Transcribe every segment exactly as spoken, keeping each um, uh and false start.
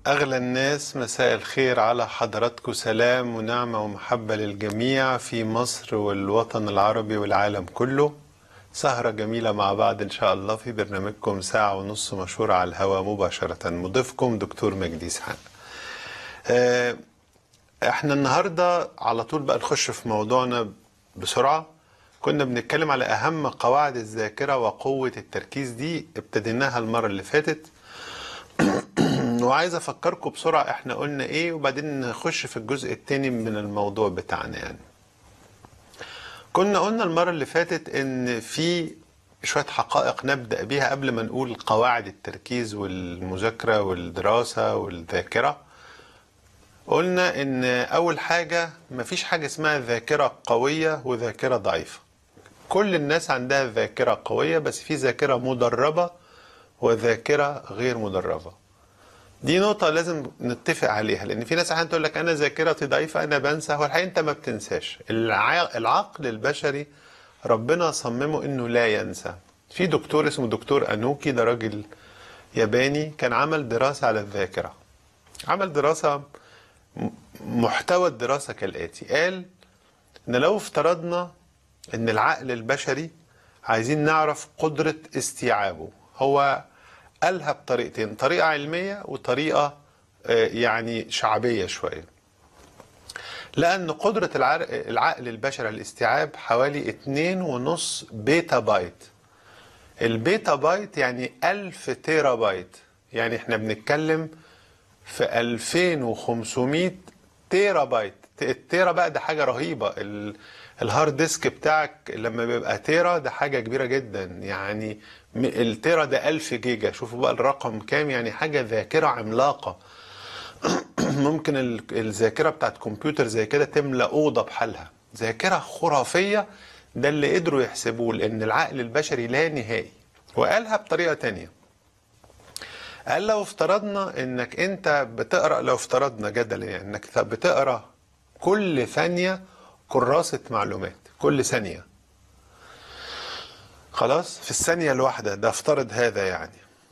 أغلى الناس، مساء الخير على حضراتكم. سلام ونعمة ومحبة للجميع في مصر والوطن العربي والعالم كله. سهرة جميلة مع بعض إن شاء الله في برنامجكم ساعة ونص مشهور على الهواء مباشرة. مضيفكم دكتور مجدي سحان. آه، احنا النهاردة على طول بقى نخش في موضوعنا بسرعة. كنا بنتكلم على أهم قواعد الذاكرة وقوة التركيز، دي ابتديناها المرة اللي فاتت وعايز افكركم بسرعة احنا قلنا ايه، وبعدين نخش في الجزء التاني من الموضوع بتاعنا. يعني كنا قلنا المرة اللي فاتت ان في شوية حقائق نبدأ بيها قبل ما نقول قواعد التركيز والمذاكرة والدراسة والذاكرة. قلنا ان اول حاجة مفيش حاجة اسمها ذاكرة قوية وذاكرة ضعيفة. كل الناس عندها ذاكرة قوية، بس في ذاكرة مدربة وذاكرة غير مدربة. دي نقطة لازم نتفق عليها، لأن في ناس أحيانا تقول لك أنا ذاكرتي ضعيفة، أنا بنسى. هو الحقيقة أنت ما بتنساش. العقل البشري ربنا صممه إنه لا ينسى. في دكتور اسمه دكتور أنوكي، ده راجل ياباني، كان عمل دراسة على الذاكرة. عمل دراسة، محتوى الدراسة كالآتي: قال إن لو افترضنا إن العقل البشري عايزين نعرف قدرة استيعابه، هو قالها بطريقتين، طريقة علمية وطريقة يعني شعبية شوية. لأن قدرة العقل البشري على الاستيعاب حوالي اتنين ونص بيتا بايت. البيتا بايت يعني ألف تيرا بايت، يعني احنا بنتكلم في ألفين وخمسمائة تيرا بايت. التيرا بقى ده حاجة رهيبة. الهارد ديسك بتاعك لما بيبقى تيرا ده حاجة كبيرة جدا، يعني التيرا ده ألف جيجا. شوفوا بقى الرقم كام، يعني حاجة ذاكرة عملاقة. ممكن الذاكرة بتاعت كمبيوتر زي كده تملأ أوضة بحالها. ذاكرة خرافية، ده اللي قدروا يحسبوه، لأن العقل البشري لا نهائي. وقالها بطريقة تانية، قال لو افترضنا انك انت بتقرأ، لو افترضنا جدلا يعني انك بتقرأ كل ثانية كراسة معلومات، كل ثانية، خلاص، في الثانية الواحدة، ده افترض هذا يعني،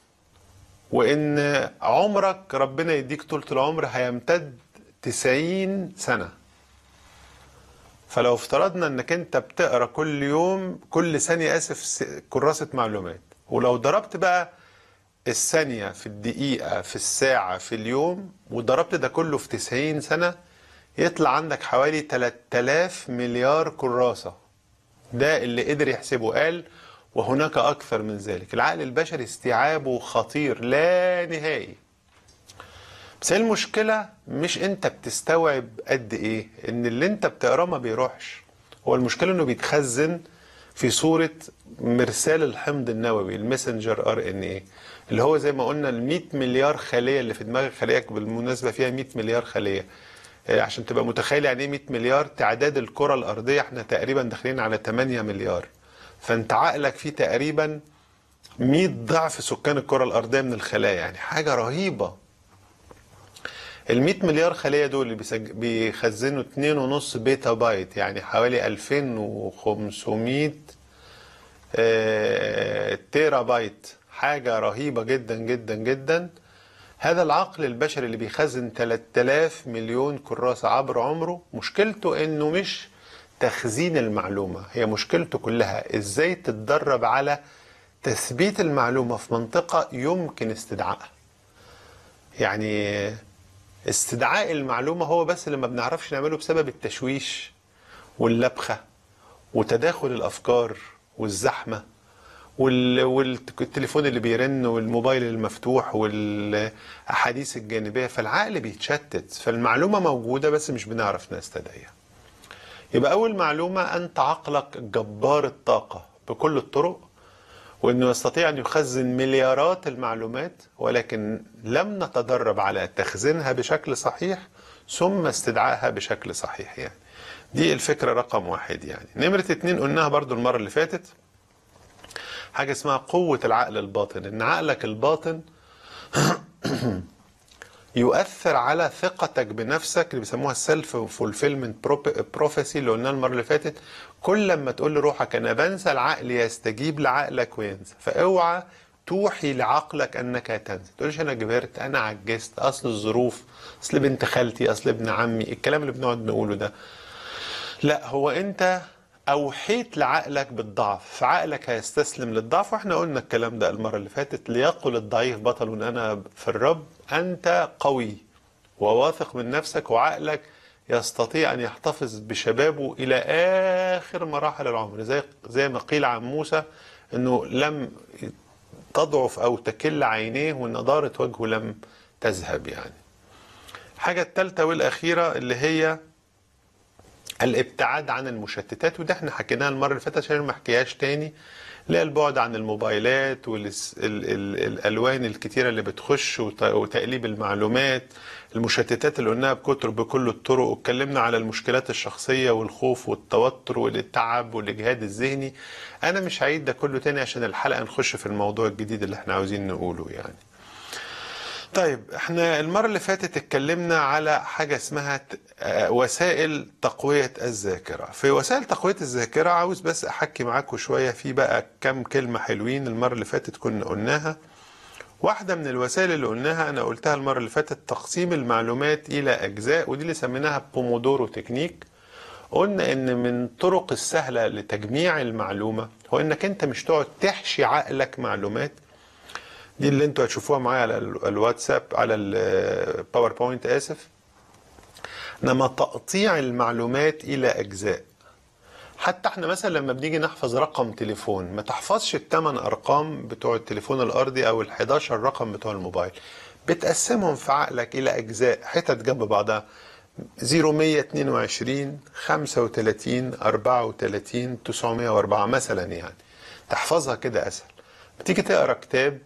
وان عمرك ربنا يديك طولة العمر هيمتد تسعين سنة. فلو افترضنا انك انت بتقرأ كل يوم، كل ثانية اسف كراسة معلومات، ولو ضربت بقى الثانية في الدقيقة في الساعة في اليوم، وضربت ده كله في تسعين سنة، يطلع عندك حوالي تلات آلاف مليار كراسة. ده اللي قدر يحسبه. قال وهناك أكثر من ذلك. العقل البشري استيعابه خطير لا نهائي. بس المشكلة مش انت بتستوعب قد ايه، ان اللي انت بتقراه ما بيروحش. هو المشكلة انه بيتخزن في صورة مرسال الحمض النووي، المسنجر ار ان ايه، اللي هو زي ما قلنا ال مية مليار خلية اللي في دماغك. خليك بالمناسبة فيها مية مليار خلية، عشان تبقى متخيل يعني ايه مية مليار. تعداد الكرة الأرضية احنا تقريبا داخلين على تمانية مليار، فانت عقلك فيه تقريبا مية ضعف سكان الكرة الأرضية من الخلايا، يعني حاجة رهيبة. ال مية مليار خلية دول اللي بيخزنوا اتنين ونص بيتا بايت، يعني حوالي ألفين وخمسمائة اه تيرا بايت. حاجة رهيبة جدا جدا جدا. هذا العقل البشري اللي بيخزن تلات آلاف مليون كراسة عبر عمره، مشكلته انه مش تخزين المعلومة، هي مشكلته كلها ازاي تتدرب على تثبيت المعلومة في منطقة يمكن استدعائها. يعني استدعاء المعلومة هو بس اللي ما بنعرفش نعمله بسبب التشويش واللبخة وتداخل الأفكار والزحمة والتليفون اللي بيرن والموبايل المفتوح والأحاديث الجانبية. فالعقل بيتشتت، فالمعلومة موجودة بس مش بنعرف نستدعيها. يبقى أول معلومة، أنت عقلك جبار الطاقة بكل الطرق، وأنه يستطيع أن يخزن مليارات المعلومات، ولكن لم نتدرب على تخزينها بشكل صحيح ثم استدعائها بشكل صحيح. يعني دي الفكرة رقم واحد. يعني نمرة اتنين قلناها برضو المرة اللي فاتت، حاجة اسمها قوة العقل الباطن. ان عقلك الباطن يؤثر على ثقتك بنفسك، اللي بيسموها السيلف فولفيلمنت بروفيسي اللي قلناها المرة اللي فاتت. كل لما تقول لروحك انا بنسى، العقل يستجيب لعقلك وينسى. فاوعى توحي لعقلك انك تنسى. تقولش انا كبرت، انا عجزت، اصل الظروف، اصل بنت خالتي، اصل ابن عمي، الكلام اللي بنقعد نقوله ده. لا، هو انت اوحيت لعقلك بالضعف، فعقلك هيستسلم للضعف. واحنا قلنا الكلام ده المرة اللي فاتت، ليقل الضعيف بطل انا في الرب. انت قوي وواثق من نفسك، وعقلك يستطيع ان يحتفظ بشبابه الى اخر مراحل العمر. زي زي ما قيل عن موسى انه لم تضعف او تكل عينيه، ونضارة وجهه لم تذهب. يعني الحاجة الثالثة والاخيرة اللي هي الابتعاد عن المشتتات، وده احنا حكيناها المرة اللي فاتت عشان ما احكيهاش تاني. لا، البعد عن الموبايلات والالوان الكتيرة اللي بتخش وتقليب المعلومات، المشتتات اللي قلناها بكتر بكل الطرق، واتكلمنا على المشكلات الشخصية والخوف والتوتر والتعب والاجهاد الذهني. انا مش هعيد ده كله تاني عشان الحلقة نخش في الموضوع الجديد اللي احنا عاوزين نقوله يعني. طيب، احنا المرة اللي فاتت اتكلمنا على حاجة اسمها وسائل تقوية الذاكرة. في وسائل تقوية الذاكرة عاوز بس احكي معاكم شوية في بقى كم كلمة حلوين المرة اللي فاتت كنا قلناها. واحدة من الوسائل اللي قلناها انا قلتها المرة اللي فاتت، تقسيم المعلومات الى اجزاء، ودي اللي سميناها بومودورو تكنيك. قلنا ان من الطرق السهلة لتجميع المعلومة هو انك انت مش تقعد تحشي عقلك معلومات. دي اللي انتوا هتشوفوها معايا على الواتساب، على الباوربوينت اسف. انما تقطيع المعلومات الى اجزاء. حتى احنا مثلا لما بنيجي نحفظ رقم تليفون، ما تحفظش الثمان ارقام بتوع التليفون الارضي او ال11 رقم بتوع الموبايل، بتقسمهم في عقلك الى اجزاء، حتت جنب بعضها، صفر مية اتنين وعشرين خمسة وتلاتين اربعة وتلاتين تسعمية واربعة مثلا. يعني تحفظها كده اسهل. بتيجي تقرا كتاب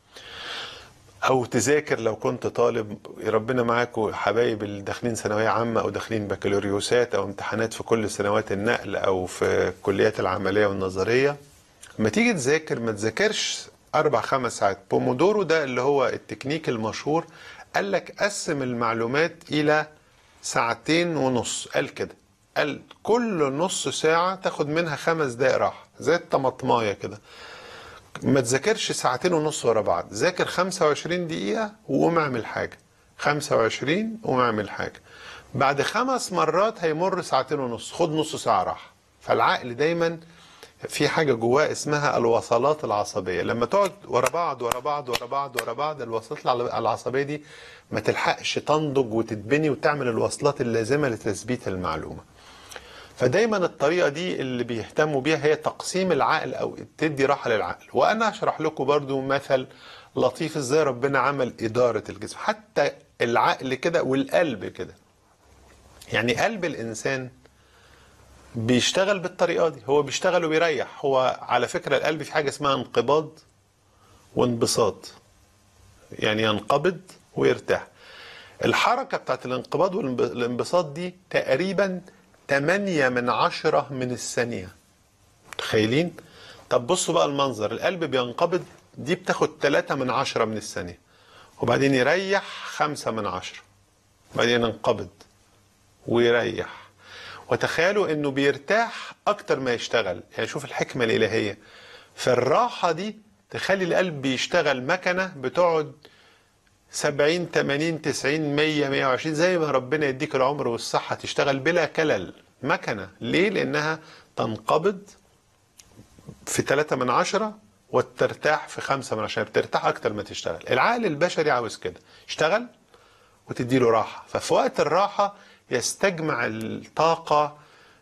او تذاكر لو كنت طالب، ربنا معاكم حبايب اللي داخلين ثانويه عامه او داخلين بكالوريوسات او امتحانات في كل سنوات النقل او في الكليات العمليه والنظريه، لما تيجي تذاكر ما تذاكرش اربع خمس ساعات. بومودورو ده اللي هو التكنيك المشهور، قال لك قسم المعلومات الى ساعتين ونص. قال كده، قال كل نص ساعه تاخد منها خمس دقائق راحه، زي الطماطمايه كده. ما تذاكرش ساعتين ونص ورا بعض، ذاكر خمسة وعشرين دقيقة وقوم اعمل حاجة، خمسة وعشرين وقوم اعمل حاجة. بعد خمس مرات هيمر ساعتين ونص، خد نص ساعة راحة. فالعقل دايما في حاجة جواه اسمها الوصلات العصبية. لما تقعد ورا بعض ورا بعض ورا بعض ورا بعض، الوصلات العصبية دي ما تلحقش تنضج وتتبني وتعمل الوصلات اللازمة لتثبيت المعلومة. فدايما الطريقة دي اللي بيهتموا بيها هي تقسيم العقل او تدي راحة للعقل. وانا هشرح لكم برضو مثل لطيف ازاي ربنا عمل ادارة الجسم، حتى العقل كده والقلب كده. يعني قلب الانسان بيشتغل بالطريقة دي، هو بيشتغل وبيريح. هو على فكرة القلب في حاجة اسمها انقباض وانبساط، يعني ينقبض ويرتاح. الحركة بتاعت الانقباض والانبساط دي تقريبا تمانية من عشرة من الثانية. متخيلين؟ طب بصوا بقى المنظر، القلب بينقبض، دي بتاخد تلاتة من عشرة من الثانية، وبعدين يريح خمسة من عشرة، بعدين ينقبض ويريح. وتخيلوا انه بيرتاح اكتر ما يشتغل. يعني شوف الحكمة الالهية، فالراحة دي تخلي القلب بيشتغل مكنة بتقعد سبعين تمانين تسعين مية مية وعشرين، زي ما ربنا يديك العمر والصحة، تشتغل بلا كلل. مكنة ليه؟ لانها تنقبض في تلاتة من عشرة وترتاح في خمسة من عشرة، بترتاح اكتر ما تشتغل. العقل البشري عاوز كده، اشتغل وتديله راحة، ففي وقت الراحة يستجمع الطاقة،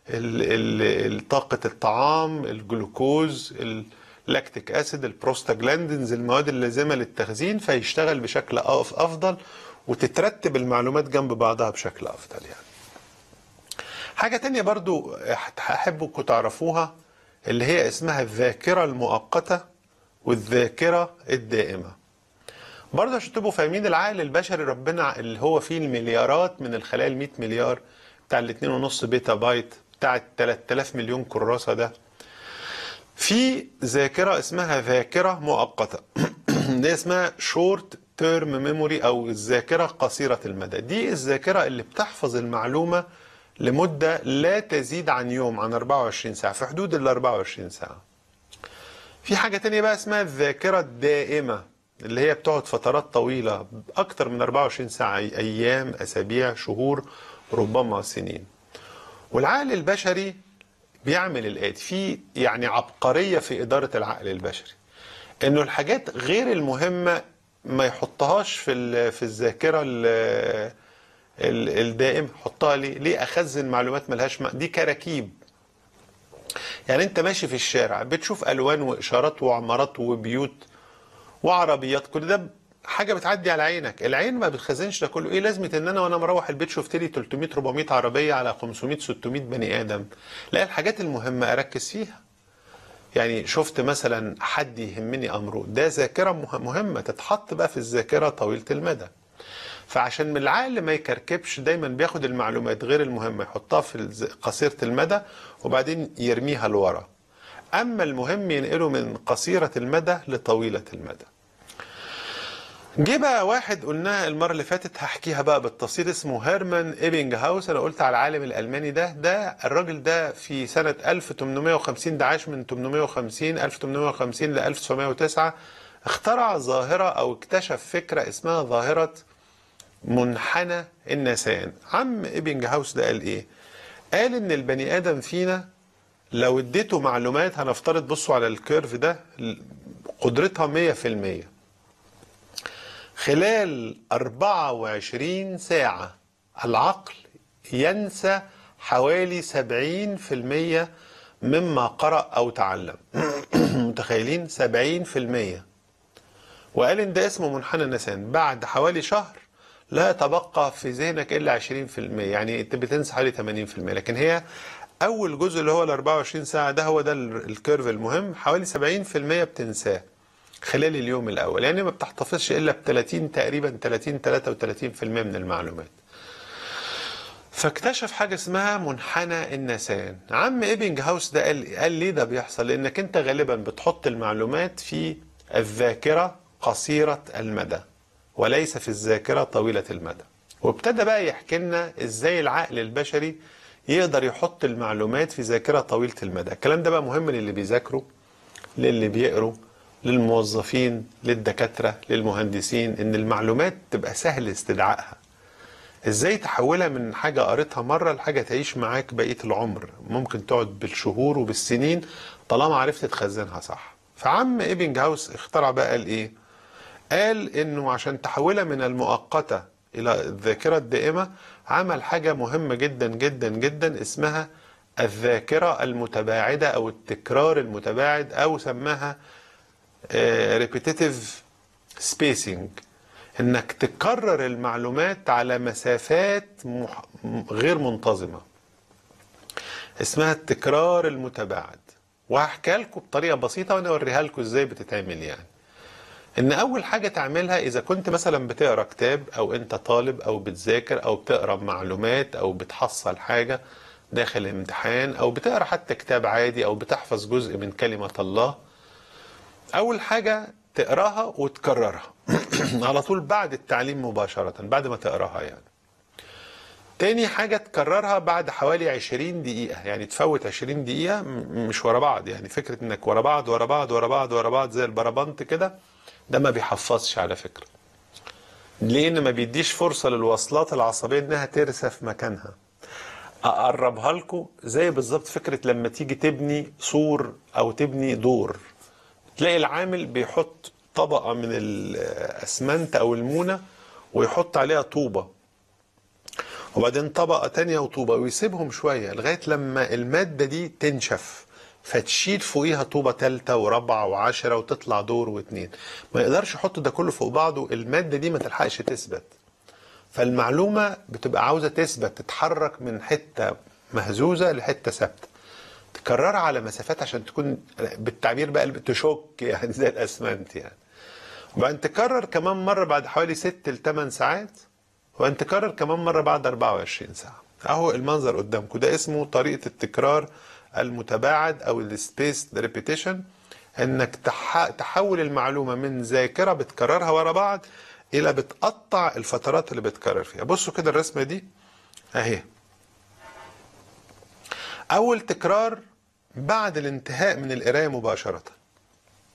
طاقة الطعام، الجلوكوز، اللاكتيك اسيد، البروستاجلاندينز، المواد اللازمة للتخزين، فيشتغل بشكل افضل وتترتب المعلومات جنب بعضها بشكل افضل. يعني حاجة تانية برضو احبكم تعرفوها، اللي هي اسمها الذاكرة المؤقتة والذاكرة الدائمة. برضه عشان تبقوا فاهمين، العقل البشري ربنا اللي هو فيه المليارات من الخلايا، المية مليار بتاع الاتنين ونص بيتا بايت بتاع التلات آلاف مليون كراسة، ده في ذاكرة اسمها ذاكرة مؤقتة. دي اسمها شورت تيرم ميموري او الذاكرة قصيرة المدى. دي الذاكرة اللي بتحفظ المعلومة لمدة لا تزيد عن يوم، عن اربعة وعشرين ساعة، في حدود ال اربعة وعشرين ساعة. في حاجة تانية بقى اسمها الذاكرة الدائمة، اللي هي بتقعد فترات طويلة أكتر من أربعة وعشرين ساعة، أيام، أسابيع، شهور، ربما سنين. والعقل البشري بيعمل الآتي، في يعني عبقرية في إدارة العقل البشري، إنه الحاجات غير المهمة ما يحطهاش في في الذاكرة الدائمة. حطها ليه؟ ليه أخزن معلومات ملهاش معنى؟ دي كراكيب. يعني انت ماشي في الشارع بتشوف الوان واشارات وعمارات وبيوت وعربيات، كل ده حاجه بتعدي على عينك، العين ما بتخزنش ده كله. ايه لازمه ان انا وانا مروح البيت شفت لي ثلاثمية أربعمية عربيه على خمسمية ستمية بني ادم؟ لا، الحاجات المهمه اركز فيها. يعني شفت مثلا حد يهمني امره، ده ذاكره مهمه تتحط بقى في الذاكره طويله المدى. فعشان من العقل ما يكركبش، دايما بياخد المعلومات غير المهمة يحطها في قصيرة المدى وبعدين يرميها لورا، أما المهم ينقله من قصيرة المدى لطويلة المدى. جه بقى واحد قلناها المرة اللي فاتت، هحكيها بقى بالتفصيل، اسمه هيرمان إيبنجهاوس. أنا قلت على العالم الألماني ده ده الراجل ده في سنة ألف وثمانمائة وخمسين، ده عاش من ثمانمائة وخمسين ألف وثمانمائة وخمسين ل ألف وتسعمائة وتسعة، اخترع ظاهرة أو اكتشف فكرة اسمها ظاهرة منحنى النسيان. عم إيبنجهاوس ده قال ايه؟ قال ان البني ادم فينا لو اديته معلومات، هنفترض بصوا على الكيرف ده، قدرتها مية في المية، خلال أربعة وعشرين ساعة العقل ينسى حوالي سبعين في المية مما قرأ أو تعلم. متخيلين؟ سبعين في المية. وقال ان ده اسمه منحنى النسيان. بعد حوالي شهر لا تبقى في ذهنك الا عشرين في المية، يعني انت بتنسى حوالي ثمانين في المية. لكن هي اول جزء اللي هو ال أربعة وعشرين ساعه ده هو ده الكيرف المهم، حوالي سبعين في المية بتنساه خلال اليوم الاول، يعني ما بتحتفظش الا ب ثلاثين تقريبا ثلاثين ثلاثة وثلاثين في المية من المعلومات. فاكتشف حاجه اسمها منحنى النسيان. عم إيبنجهاوس ده قال قال ليه ده بيحصل؟ لانك انت غالبا بتحط المعلومات في الذاكره قصيره المدى وليس في الذاكرة طويلة المدى. وابتدى بقى يحكي لنا ازاي العقل البشري يقدر يحط المعلومات في ذاكرة طويلة المدى. الكلام ده بقى مهم للي بيذاكروا، للي بيقروا، للموظفين، للدكاترة، للمهندسين، ان المعلومات تبقى سهل استدعائها. ازاي تحولها من حاجة قريتها مرة لحاجة تعيش معاك بقية العمر، ممكن تقعد بالشهور وبالسنين طالما عرفت تخزنها صح. فعم إيبنجهاوس اخترع بقى قال ايه؟ قال انه عشان تحولها من المؤقتة الى الذاكرة الدائمة، عمل حاجة مهمة جدا جدا جدا اسمها الذاكرة المتباعدة او التكرار المتباعد، او سماها repetitive spacing، انك تكرر المعلومات على مسافات غير منتظمة، اسمها التكرار المتباعد. وهحكيها لكم بطريقة بسيطة وانا اوريها لكم ازاي بتتعمل. يعني ان اول حاجة تعملها اذا كنت مثلا بتقرأ كتاب، او انت طالب، او بتذاكر، او بتقرأ معلومات، او بتحصل حاجة داخل امتحان، او بتقرأ حتى كتاب عادي، او بتحفظ جزء من كلمة الله، اول حاجة تقرأها وتكررها على طول بعد التعليم مباشرة، بعد ما تقرأها يعني. تاني حاجة تكررها بعد حوالي عشرين دقيقة، يعني تفوت عشرين دقيقة مش ورا بعض، يعني فكرة انك ورا بعض ورا بعض ورا بعض ورا بعض زي البربنت كده، ده ما بيحفظش على فكرة، لان ما بيديش فرصة للوصلات العصبية انها ترسى في مكانها. اقربها لكم زي بالظبط فكرة لما تيجي تبني سور او تبني دور، تلاقي العامل بيحط طبقة من الاسمنت او المونة ويحط عليها طوبة، وبعدين طبقة تانية وطوبة، ويسيبهم شوية لغاية لما المادة دي تنشف، فتشيل فوقيها طوبة تالتة ورابعة وعشرة وتطلع دور واتنين. ما يقدرش يحط ده كله فوق بعضه، المادة دي ما تلحقش تثبت. فالمعلومة بتبقى عاوزة تثبت، تتحرك من حتة مهزوزة لحتة ثابتة، تكررها على مسافات عشان تكون بالتعبير بقى تشك يعني زي الأسمنت يعني. وبعدين تكرر كمان مرة بعد حوالي ست لثمان ساعات، وبعدين تكرر كمان مرة بعد أربعة وعشرين ساعة. اهو المنظر قدامكم ده اسمه طريقة التكرار المتباعد او السبيس ريبيتيشن، انك تحول المعلومة من ذاكرة بتكررها ورا بعض الى بتقطع الفترات اللي بتكرر فيها. بصوا كده الرسمة دي اهي، اول تكرار بعد الانتهاء من القراية مباشرة،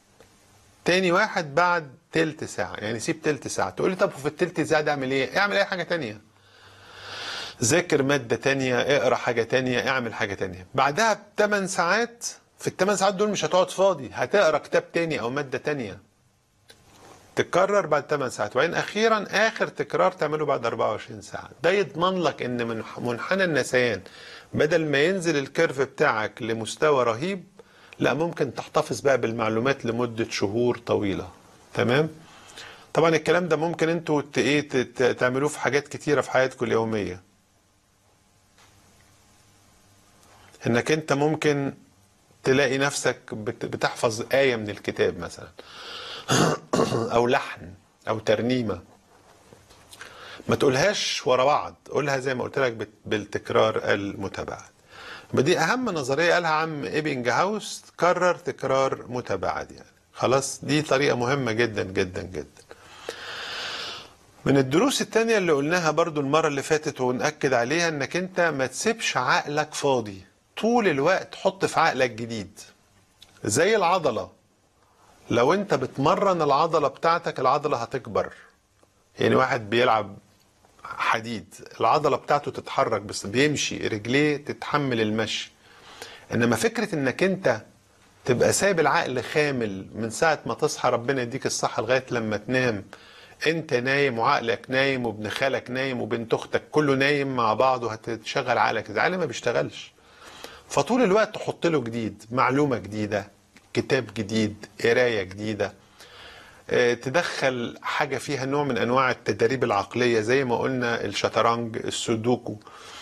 تاني واحد بعد تلت ساعة، يعني سيب تلت ساعة. تقول لي طب في التلت ساعة ده اعمل ايه؟ اعمل اي حاجة تانية، ذاكر مادة تانية، اقرا حاجة تانية، اعمل حاجة تانية. بعدها بثمان ساعات، في الثمان ساعات دول مش هتقعد فاضي، هتقرا كتاب تاني او مادة تانية. تكرر بعد ثمان ساعات، وبعدين اخيرا اخر تكرار تعمله بعد أربعة وعشرين ساعة. ده يضمن لك ان من منحنى النسيان بدل ما ينزل الكيرف بتاعك لمستوى رهيب، لا ممكن تحتفظ بقى بالمعلومات لمدة شهور طويلة. تمام؟ طبعا الكلام ده ممكن انتوا ايه تعملوه في حاجات كتيرة في حياتكم اليومية. انك انت ممكن تلاقي نفسك بتحفظ آية من الكتاب مثلا او لحن او ترنيمة، ما تقولهاش ورا بعض، قولها زي ما قلت لك بالتكرار المتباعد. دي اهم نظرية قالها عم ايبنج هاوس، كرر تكرار متباعد يعني. خلاص، دي طريقة مهمة جدا جدا جدا. من الدروس التانية اللي قلناها برضو المرة اللي فاتت ونأكد عليها، انك انت ما تسيبش عقلك فاضي طول الوقت، حط في عقلك جديد. زي العضلة، لو انت بتمرن العضلة بتاعتك العضلة هتكبر. يعني واحد بيلعب حديد، العضلة بتاعته تتحرك بس بيمشي، رجليه تتحمل المشي. انما فكرة انك انت تبقى سايب العقل خامل من ساعة ما تصحى ربنا يديك الصحة لغاية لما تنام، انت نايم وعقلك نايم وابن خالك نايم وبنت اختك كله نايم مع بعض، وهتشغل عقلك. العقل ما بيشتغلش، فطول الوقت تحط له جديد، معلومة جديدة، كتاب جديد، قراية جديدة، تدخل حاجة فيها نوع من انواع التدريب العقلية زي ما قلنا الشطرنج، السودوكو،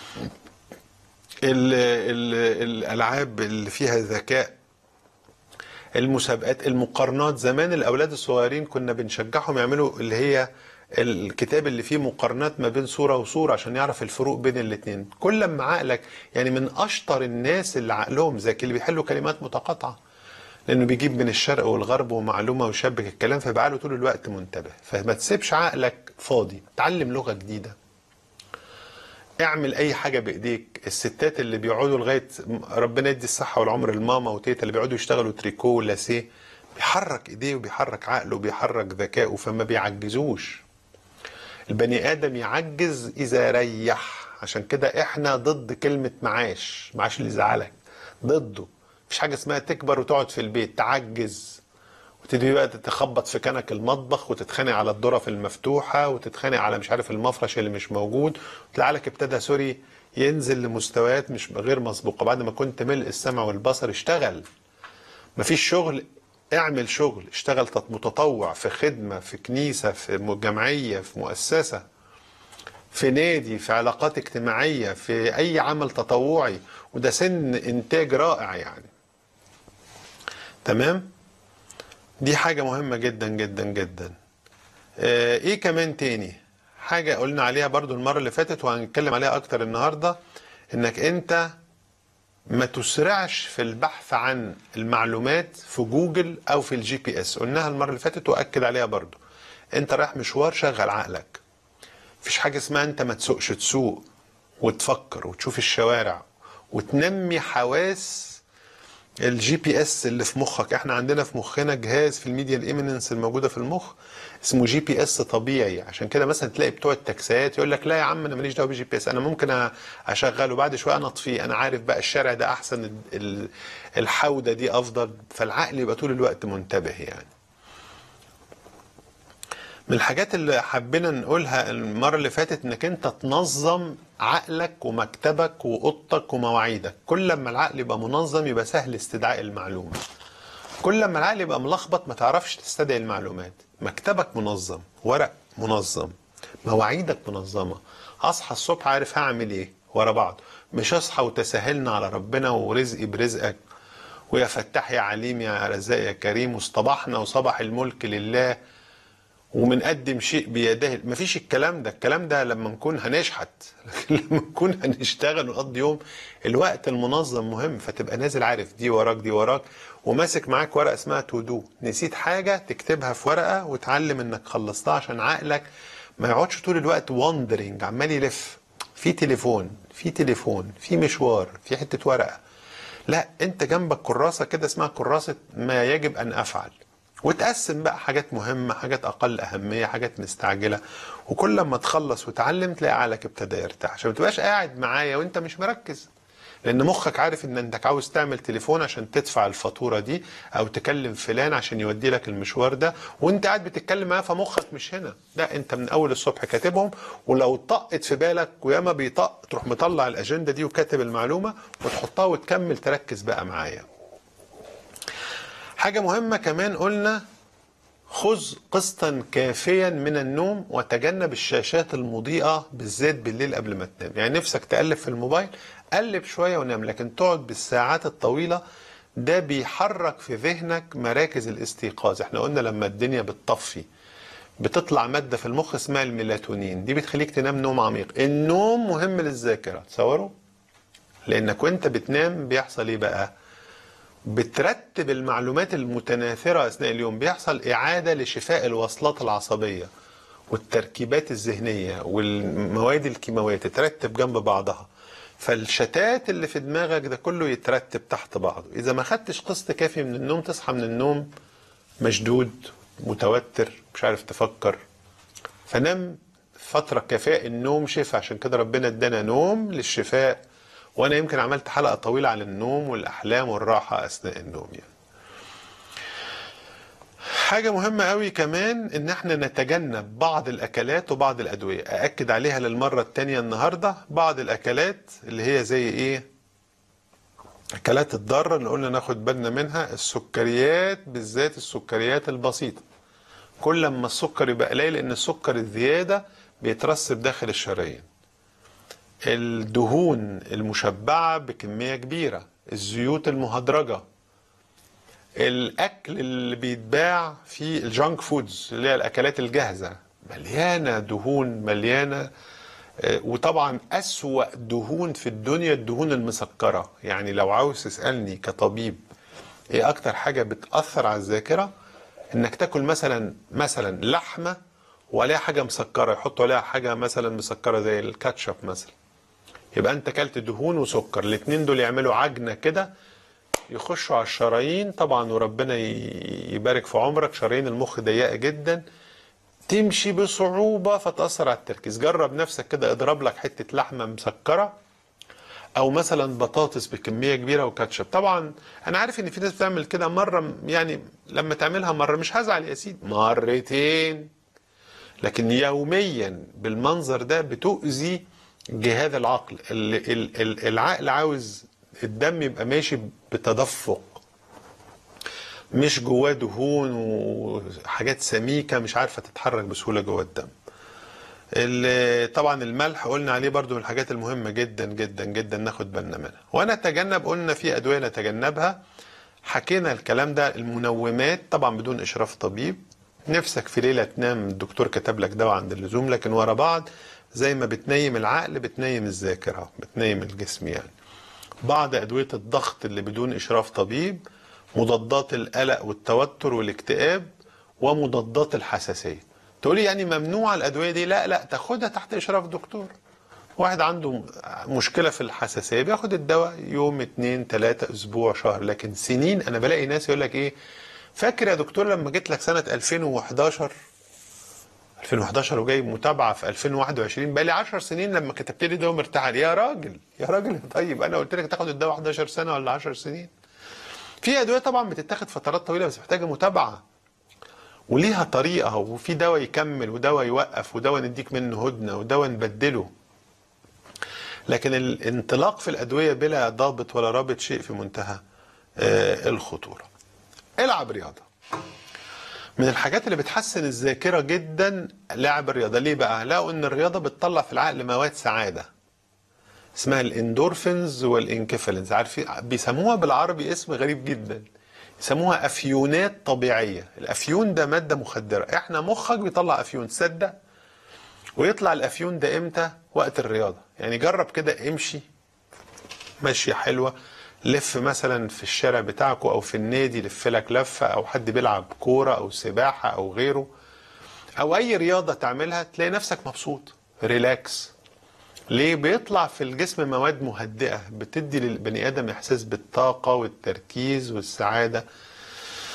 ال ال الالعاب اللي فيها ذكاء، المسابقات، المقارنات. زمان الاولاد الصغيرين كنا بنشجعهم يعملوا اللي هي الكتاب اللي فيه مقارنات ما بين صورة وصورة عشان يعرف الفروق بين الاتنين. كل ما عقلك، يعني من اشطر الناس اللي عقلهم ذكي اللي بيحلوا كلمات متقاطعة، لانه بيجيب من الشرق والغرب ومعلومة ويشبك الكلام، فبقى له طول الوقت منتبه. فما تسيبش عقلك فاضي، تعلم لغة جديدة، اعمل اي حاجة بايديك. الستات اللي بيقعدوا لغاية ربنا يدي الصحة والعمر، الماما وتيتا اللي بيقعدوا يشتغلوا تريكو ولاسيه، بيحرك ايديه وبيحرك عقله وبيحرك ذكائه، فما بيعجزوش. البني ادم يعجز اذا ريح. عشان كده احنا ضد كلمة معاش، معاش اللي يزعلك، ضده. مفيش حاجة اسمها تكبر وتقعد في البيت تعجز وتبتدي بقى تتخبط في كنك المطبخ وتتخانق على الظرف المفتوحه وتتخانق على مش عارف المفرش اللي مش موجود، وتلاقي عقلك ابتدى سوري ينزل لمستويات مش غير مسبوقه بعد ما كنت ملء السمع والبصر. اشتغل، مفيش شغل، اعمل شغل، اشتغل متطوع في خدمه، في كنيسه، في جمعيه، في مؤسسه، في نادي، في علاقات اجتماعيه، في اي عمل تطوعي، وده سن انتاج رائع يعني. تمام؟ دي حاجة مهمة جدا جدا جدا. اه ايه كمان تاني حاجة قلنا عليها برضو المرة اللي فاتت وهنتكلم عليها اكتر النهاردة، انك انت ما تسرعش في البحث عن المعلومات في جوجل او في الجي بي اس. قلناها المرة اللي فاتت واكد عليها برضو. انت رايح مشوار، شغل عقلك. مفيش حاجة اسمها انت ما تسوقش، تسوق وتفكر وتشوف الشوارع وتنمي حواس الجي بي اس اللي في مخك. احنا عندنا في مخنا جهاز في الميديال ايميننس الموجوده في المخ اسمه جي بي اس طبيعي. عشان كده مثلا تلاقي بتوع التاكسيات يقول لك لا يا عم انا ماليش دعوه بالجي بي اس، انا ممكن اشغله بعد شويه انا اطفيه، انا عارف بقى الشارع ده احسن، الحوده دي افضل. فالعقل يبقى طول الوقت منتبه يعني. من الحاجات اللي حبينا نقولها المرة اللي فاتت انك انت تنظم عقلك ومكتبك واوضتك ومواعيدك. كل ما العقل يبقى منظم يبقى سهل استدعاء المعلومة. كل ما العقل يبقى ملخبط ما تعرفش تستدعي المعلومات. مكتبك منظم، ورق منظم، مواعيدك منظمة. اصحى الصبح عارف هعمل ايه ورا بعض، مش اصحى وتساهلنا على ربنا ورزقي برزقك ويا فتاح يا عليم يا رزاق يا كريم واصطبحنا وصبح الملك لله ومنقدم شيء بيده. مفيش الكلام ده. الكلام ده لما نكون هنشحت، لكن لما نكون هنشتغل ونقضي يوم. الوقت المنظم مهم، فتبقى نازل عارف دي وراك دي وراك، وماسك معاك ورقه اسمها تو دو. نسيت حاجه تكتبها في ورقه وتعلم انك خلصتها عشان عقلك ما يقعدش طول الوقت واندرنج عمال يلف في تليفون في تليفون في مشوار في حته ورقه. لا، انت جنبك كراسه كده اسمها كراسه ما يجب ان افعل، وتقسم بقى حاجات مهمة، حاجات أقل أهمية، حاجات مستعجلة، وكل لما تخلص وتعلم تلاقي عقلك ابتدى يرتاح، عشان ما تبقاش قاعد معايا وانت مش مركز. لان مخك عارف ان انك عاوز تعمل تليفون عشان تدفع الفاتورة دي، او تكلم فلان عشان يودي لك المشوار ده، وانت قاعد بتتكلم معاه فمخك مش هنا. لا، انت من اول الصبح كاتبهم، ولو طقت في بالك وياما بيطق تروح مطلع الاجندة دي وكاتب المعلومة وتحطها وتكمل تركز بقى معايا. حاجة مهمة كمان قلنا، خذ قسطا كافيا من النوم وتجنب الشاشات المضيئة بالذات بالليل قبل ما تنام. يعني نفسك تقلب في الموبايل، قلب شوية ونام، لكن تقعد بالساعات الطويلة ده بيحرك في ذهنك مراكز الاستيقاظ. احنا قلنا لما الدنيا بتطفي بتطلع مادة في المخ اسمها الميلاتونين، دي بتخليك تنام نوم عميق. النوم مهم للذاكرة، تصوروا؟ لانك وانت بتنام بيحصل ايه بقى؟ بترتب المعلومات المتناثرة أثناء اليوم، بيحصل إعادة لشفاء الوصلات العصبية والتركيبات الذهنية والمواد الكيماوية، تترتب جنب بعضها، فالشتات اللي في دماغك ده كله يترتب تحت بعضه. إذا ما خدتش قسط كافي من النوم تصحى من النوم مشدود، متوتر، مش عارف تفكر. فنام فترة كافية، النوم شفاء، عشان كده ربنا ادانا نوم للشفاء. وانا يمكن عملت حلقة طويلة عن النوم والاحلام والراحة اثناء النوم يعني. حاجة مهمة قوي كمان ان احنا نتجنب بعض الاكلات وبعض الادوية. ااكد عليها للمرة التانية النهاردة، بعض الاكلات اللي هي زي ايه؟ اكلات الضارة اللي قلنا ناخد بالنا منها، السكريات بالذات السكريات البسيطة. كل ما السكر يبقى قليل، لان السكر الزيادة بيترسب داخل الشرايين. الدهون المشبعة بكمية كبيرة، الزيوت المهدرجة، الأكل اللي بيتباع في الجانك فودز اللي هي الأكلات الجاهزة مليانة دهون، مليانة. وطبعا أسوأ دهون في الدنيا الدهون المسكرة. يعني لو عاوز تسألني كطبيب ايه أكتر حاجة بتأثر على الذاكرة، إنك تاكل مثلا مثلا لحمة وعليها حاجة مسكرة، يحطوا عليها حاجة مثلا مسكرة زي الكاتشب مثلا، يبقى انت كلت دهون وسكر، الاتنين دول يعملوا عجنة كده يخشوا على الشرايين طبعا، وربنا يبارك في عمرك، شرايين المخ ضيقة جدا تمشي بصعوبة فتأثر على التركيز. جرب نفسك كده، اضرب لك حتة لحمة مسكرة او مثلا بطاطس بكمية كبيرة وكاتشب. طبعا انا عارف ان في ناس بتعمل كده مرة، يعني لما تعملها مرة مش هزعل يا سيدي، مرتين، لكن يوميا بالمنظر ده بتؤذي جهاز العقل. العقل عاوز الدم يبقى ماشي بتدفق، مش جواه دهون وحاجات سميكة مش عارفة تتحرك بسهولة جوه الدم. طبعا الملح قلنا عليه برضو من الحاجات المهمة جدا جدا جدا ناخد بالنا منها. ونتجنب، قلنا في أدوية نتجنبها، حكينا الكلام ده. المنومات طبعا بدون إشراف طبيب، نفسك في ليلة تنام الدكتور كتب لك دواء عند اللزوم، لكن ورا بعض زي ما بتنيم العقل بتنيم الذاكرة، بتنيم الجسم يعني. بعض أدوية الضغط اللي بدون إشراف طبيب، مضادات القلق والتوتر والاكتئاب، ومضادات الحساسية. تقولي يعني ممنوع الأدوية دي؟ لا لا، تاخدها تحت إشراف دكتور. واحد عنده مشكلة في الحساسية بياخد الدواء يوم اتنين تلاتة اسبوع شهر، لكن سنين. انا بلاقي ناس يقول لك ايه، فاكر يا دكتور لما جيت لك سنة ألفين وحداشر ألفين وحداشر وجاي متابعة في ألفين وواحد وعشرين، بقى لي عشر سنين لما كتبت لي دواء مرتاح. يا راجل يا راجل، طيب انا قلت لك تاخد الدواء حداشر سنة ولا عشر سنين؟ في ادوية طبعا بتتاخد فترات طويلة بس محتاجة متابعة وليها طريقة، وفي دواء يكمل ودواء يوقف ودواء نديك منه هدنة ودواء نبدله. لكن الانطلاق في الأدوية بلا ضابط ولا رابط شيء في منتهى آه الخطورة. العب رياضة. من الحاجات اللي بتحسن الذاكرة جدا لعب الرياضة. ليه بقى؟ لقوا ان الرياضة بتطلع في العقل مواد سعادة اسمها الاندورفينز والانكفالينز. عارفين بيسموها بالعربي اسم غريب جدا، يسموها افيونات طبيعية. الافيون ده مادة مخدرة، احنا مخك بيطلع افيون، تصدق؟ ويطلع الافيون ده امتى؟ وقت الرياضة. يعني جرب كده، امشي ماشية حلوة، لف مثلا في الشارع بتاعكو او في النادي، لف لك لفة، او حد بيلعب كورة او سباحة او غيره، او اي رياضة تعملها تلاقي نفسك مبسوط ريلاكس. ليه؟ بيطلع في الجسم مواد مهدئة بتدي للبني ادم احساس بالطاقة والتركيز والسعادة.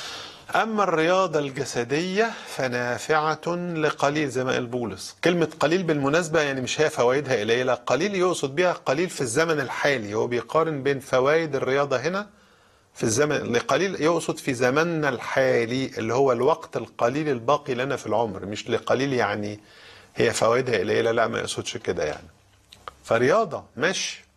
أما الرياضة الجسدية فنافعة لقليل، زي ما قال بولس. كلمة قليل بالمناسبة يعني مش هي فوائدها قليلة، قليل يقصد بها قليل في الزمن الحالي. هو بيقارن بين فوائد الرياضة هنا في الزمن، لقليل يقصد في زمننا الحالي اللي هو الوقت القليل الباقي لنا في العمر، مش لقليل يعني هي فوائدها قليلة، لا ما يقصدش كده يعني. فرياضة ماشي.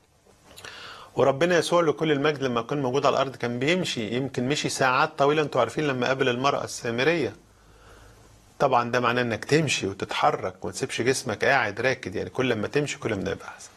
وربنا يسوع لكل المجد لما كان موجود على الارض كان بيمشي، يمكن مشي ساعات طويله. انتوا عارفين لما قابل المراه السامريه، طبعا ده معناه انك تمشي وتتحرك وما تسيبش جسمك قاعد راكد، يعني كل ما تمشي كل ما يبقى احسن.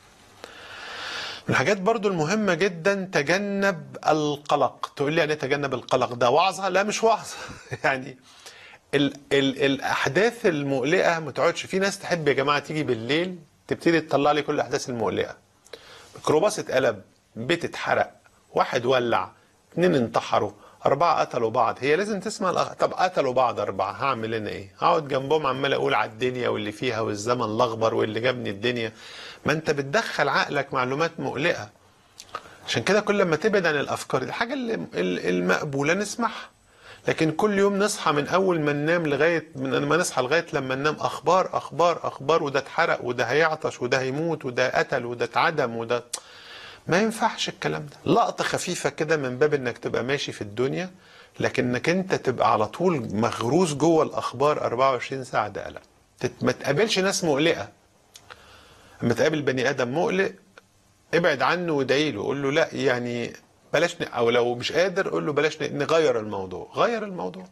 من الحاجات برضو المهمه جدا تجنب القلق. تقول لي يعني تجنب القلق ده وعظه؟ لا مش وعظه يعني ال ال الاحداث المقلقه ما تقعدش. في ناس تحب يا جماعه تيجي بالليل تبتدي تطلع لي كل الاحداث المقلقه. ميكروباص اتقلب، بيت اتحرق، واحد ولع، اتنين انتحروا، أربعة قتلوا بعض. هي لازم تسمع الأخ... طب قتلوا بعض أربعة، هعمل أنا إيه؟ هقعد جنبهم عمال أقول على الدنيا واللي فيها والزمن الأخضر واللي جابني الدنيا؟ ما أنت بتدخل عقلك معلومات مقلقة. عشان كده كل ما تبعد عن الأفكار الحاجة اللي المقبولة نسمعها. لكن كل يوم نصحى من أول ما ننام لغاية من ما نصحى لغاية لما ننام أخبار أخبار أخبار، وده اتحرق وده هيعطش وده هيموت وده قتل وده اتعدم وده، ما ينفعش الكلام ده. لقطة خفيفة كده من باب انك تبقى ماشي في الدنيا، لكنك انت تبقى على طول مغروس جوه الاخبار أربعة وعشرين ساعة، ده قلق. ما تقابلش ناس مقلقة. اما تقابل بني ادم مقلق ابعد عنه وادعي له، قول له لا يعني بلاش ن... او لو مش قادر قول له بلاش ن... نغير الموضوع، غير الموضوع.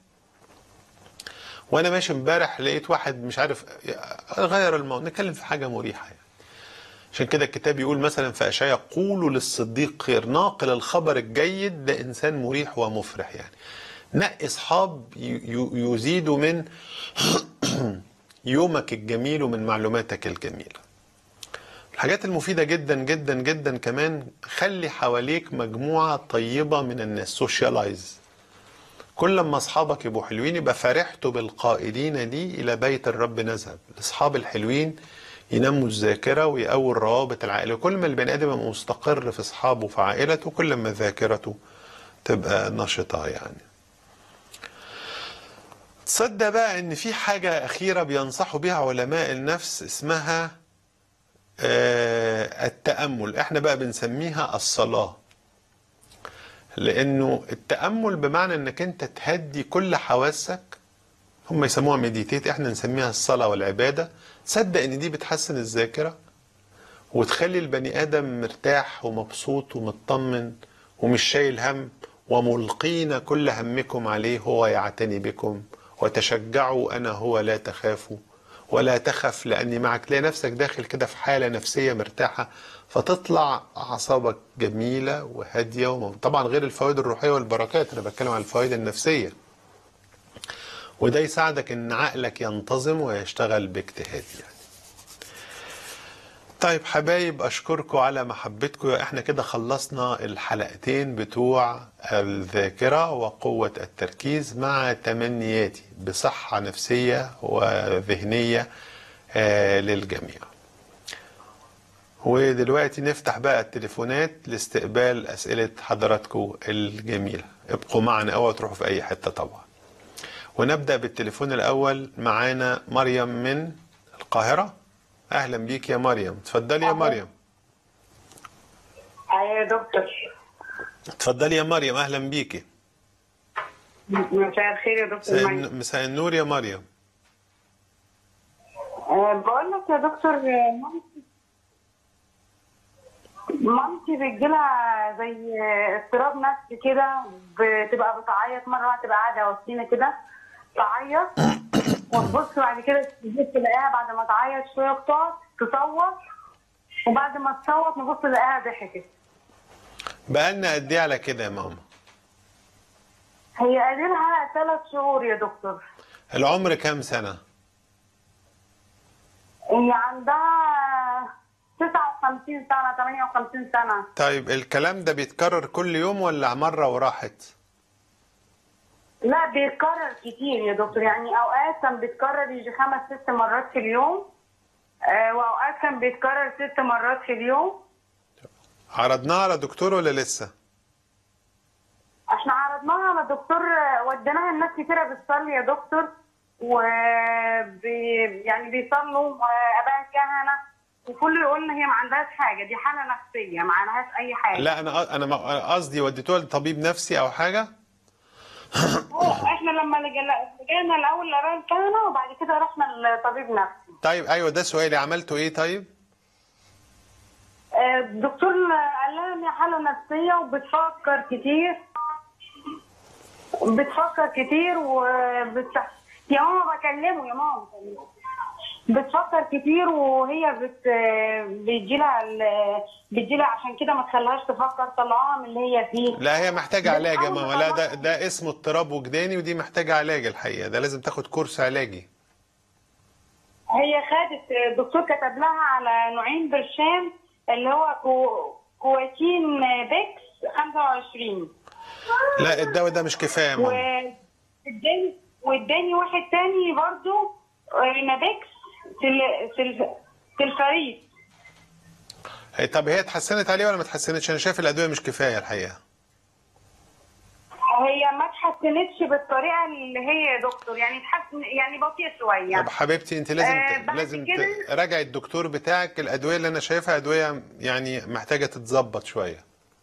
وانا ماشي امبارح لقيت واحد مش عارف، غير الموضوع، نتكلم في حاجة مريحة يعني. عشان كده الكتاب يقول مثلا في أشعياء قولوا للصديق خير، ناقل الخبر الجيد ده إنسان مريح ومفرح يعني. نقي أصحاب يزيدوا من يومك الجميل ومن معلوماتك الجميلة. الحاجات المفيدة جدا جدا جدا كمان، خلي حواليك مجموعة طيبة من الناس، سوشيالايز. كل ما أصحابك يبقوا حلوين يبقى فرحت بالقائلين لي إلى بيت الرب نذهب. الأصحاب الحلوين ينموا الذاكرة ويقووا الروابط العائلية. كل ما البني آدم يبقى مستقر في أصحابه وفي عائلته كل ما ذاكرته تبقى نشطة يعني. تصدق بقى إن في حاجة أخيرة بينصحوا بها علماء النفس اسمها آه التأمل. إحنا بقى بنسميها الصلاة، لأنه التأمل بمعنى إنك أنت تهدي كل حواسك. هم يسموها ميديتيت، إحنا نسميها الصلاة والعبادة. تصدق إن دي بتحسن الذاكرة وتخلي البني آدم مرتاح ومبسوط ومطمن ومش شايل هم، وملقين كل همكم عليه هو يعتني بكم، وتشجعوا أنا هو لا تخافوا ولا تخف لأني معك. تلاقي نفسك داخل كده في حالة نفسية مرتاحة، فتطلع أعصابك جميلة وهادية. طبعا غير الفوائد الروحية والبركات، أنا بتكلم عن الفوائد النفسية. وده يساعدك إن عقلك ينتظم ويشتغل باجتهاد يعني. طيب حبايب، أشكركم على محبتكم. احنا كده خلصنا الحلقتين بتوع الذاكرة وقوة التركيز، مع تمنياتي بصحة نفسية وذهنية آه للجميع. ودلوقتي نفتح بقى التليفونات لاستقبال أسئلة حضراتكم الجميلة. ابقوا معنا أو تروحوا في أي حتة طبعا. ونبدأ بالتليفون الأول. معانا مريم من القاهرة. اهلا بيك يا مريم، اتفضلي يا مريم. ايوه يا دكتور. اتفضلي يا مريم، اهلا بيكي. مساء الخير يا دكتور. مساء النور يا مريم. أه بقول لك يا دكتور، مامتي مامتي بيجيلها زي اضطراب نفسي كده، بتبقى بتعيط مره واحده، تبقى قاعده وسطينا كده تعيط وتبص بعد كده تلاقيها بعد ما تعيط شويه بتقعد تصوت، وبعد ما تصوت نبص نلاقيها ضحكت. بقالنا قد ايه على كده يا ماما؟ هي قاللها ثلاث شهور يا دكتور. العمر كام سنه؟ هي عندها تسعة وخمسين سنه، ثمانية وخمسين سنه. طيب الكلام ده بيتكرر كل يوم ولا مره وراحت؟ لا بيتكرر كتير يا دكتور، يعني اوقات كان بيتكرر يجي خمس ست مرات في اليوم، آه واوقات كان بيتكرر ست مرات في اليوم. عرضناها على دكتور ولا لسه؟ احنا عرضناها على الدكتور وديناها الناس كتيره بتصلي يا دكتور، و بي يعني بيصلوا اباء كهنه، وكله يقول ان هي ما عندهاش حاجه، دي حاله نفسيه ما عندهاش اي حاجه. لا انا انا ما- قصدي وديتوها لطبيب نفسي او حاجه. احنا لما لجأنا الاول لاباء الكهنه وبعد كده رحنا لطبيب نفسي. طيب ايوه ده سؤالي، عملتوا ايه طيب؟ الدكتور قال لها ان حاله نفسيه وبتفكر كتير، بتفكر كتير وبت يا ماما بكلمه يا ماما بتفكر كتير، وهي بت بتجيلها بتجيلها عشان كده ما تخليهاش تفكر، طلعوها من اللي هي فيه. لا هي محتاجه علاج يا ماما، لا ده ده اسمه اضطراب وجداني، ودي محتاجه علاج الحقيقه، ده لازم تاخد كورس علاجي. هي خدت الدكتور كتب لها على نوعين برشام، اللي هو كو... كواتين بيكس خمسة وعشرين. لا الدواء ده مش كفايه يا ماما. واداني واداني واحد تاني برضو نابيكس في الفريق. طب هي اتحسنت عليه ولا ما اتحسنتش؟ انا شايف الادويه مش كفايه الحقيقه. هي ما اتحسنتش بالطريقه اللي هي يا دكتور، يعني اتحسن يعني بطيء شويه. طب حبيبتي انت لازم آه لازم كده تراجعي الدكتور بتاعك، الادويه اللي انا شايفها ادويه يعني محتاجه تتظبط شويه.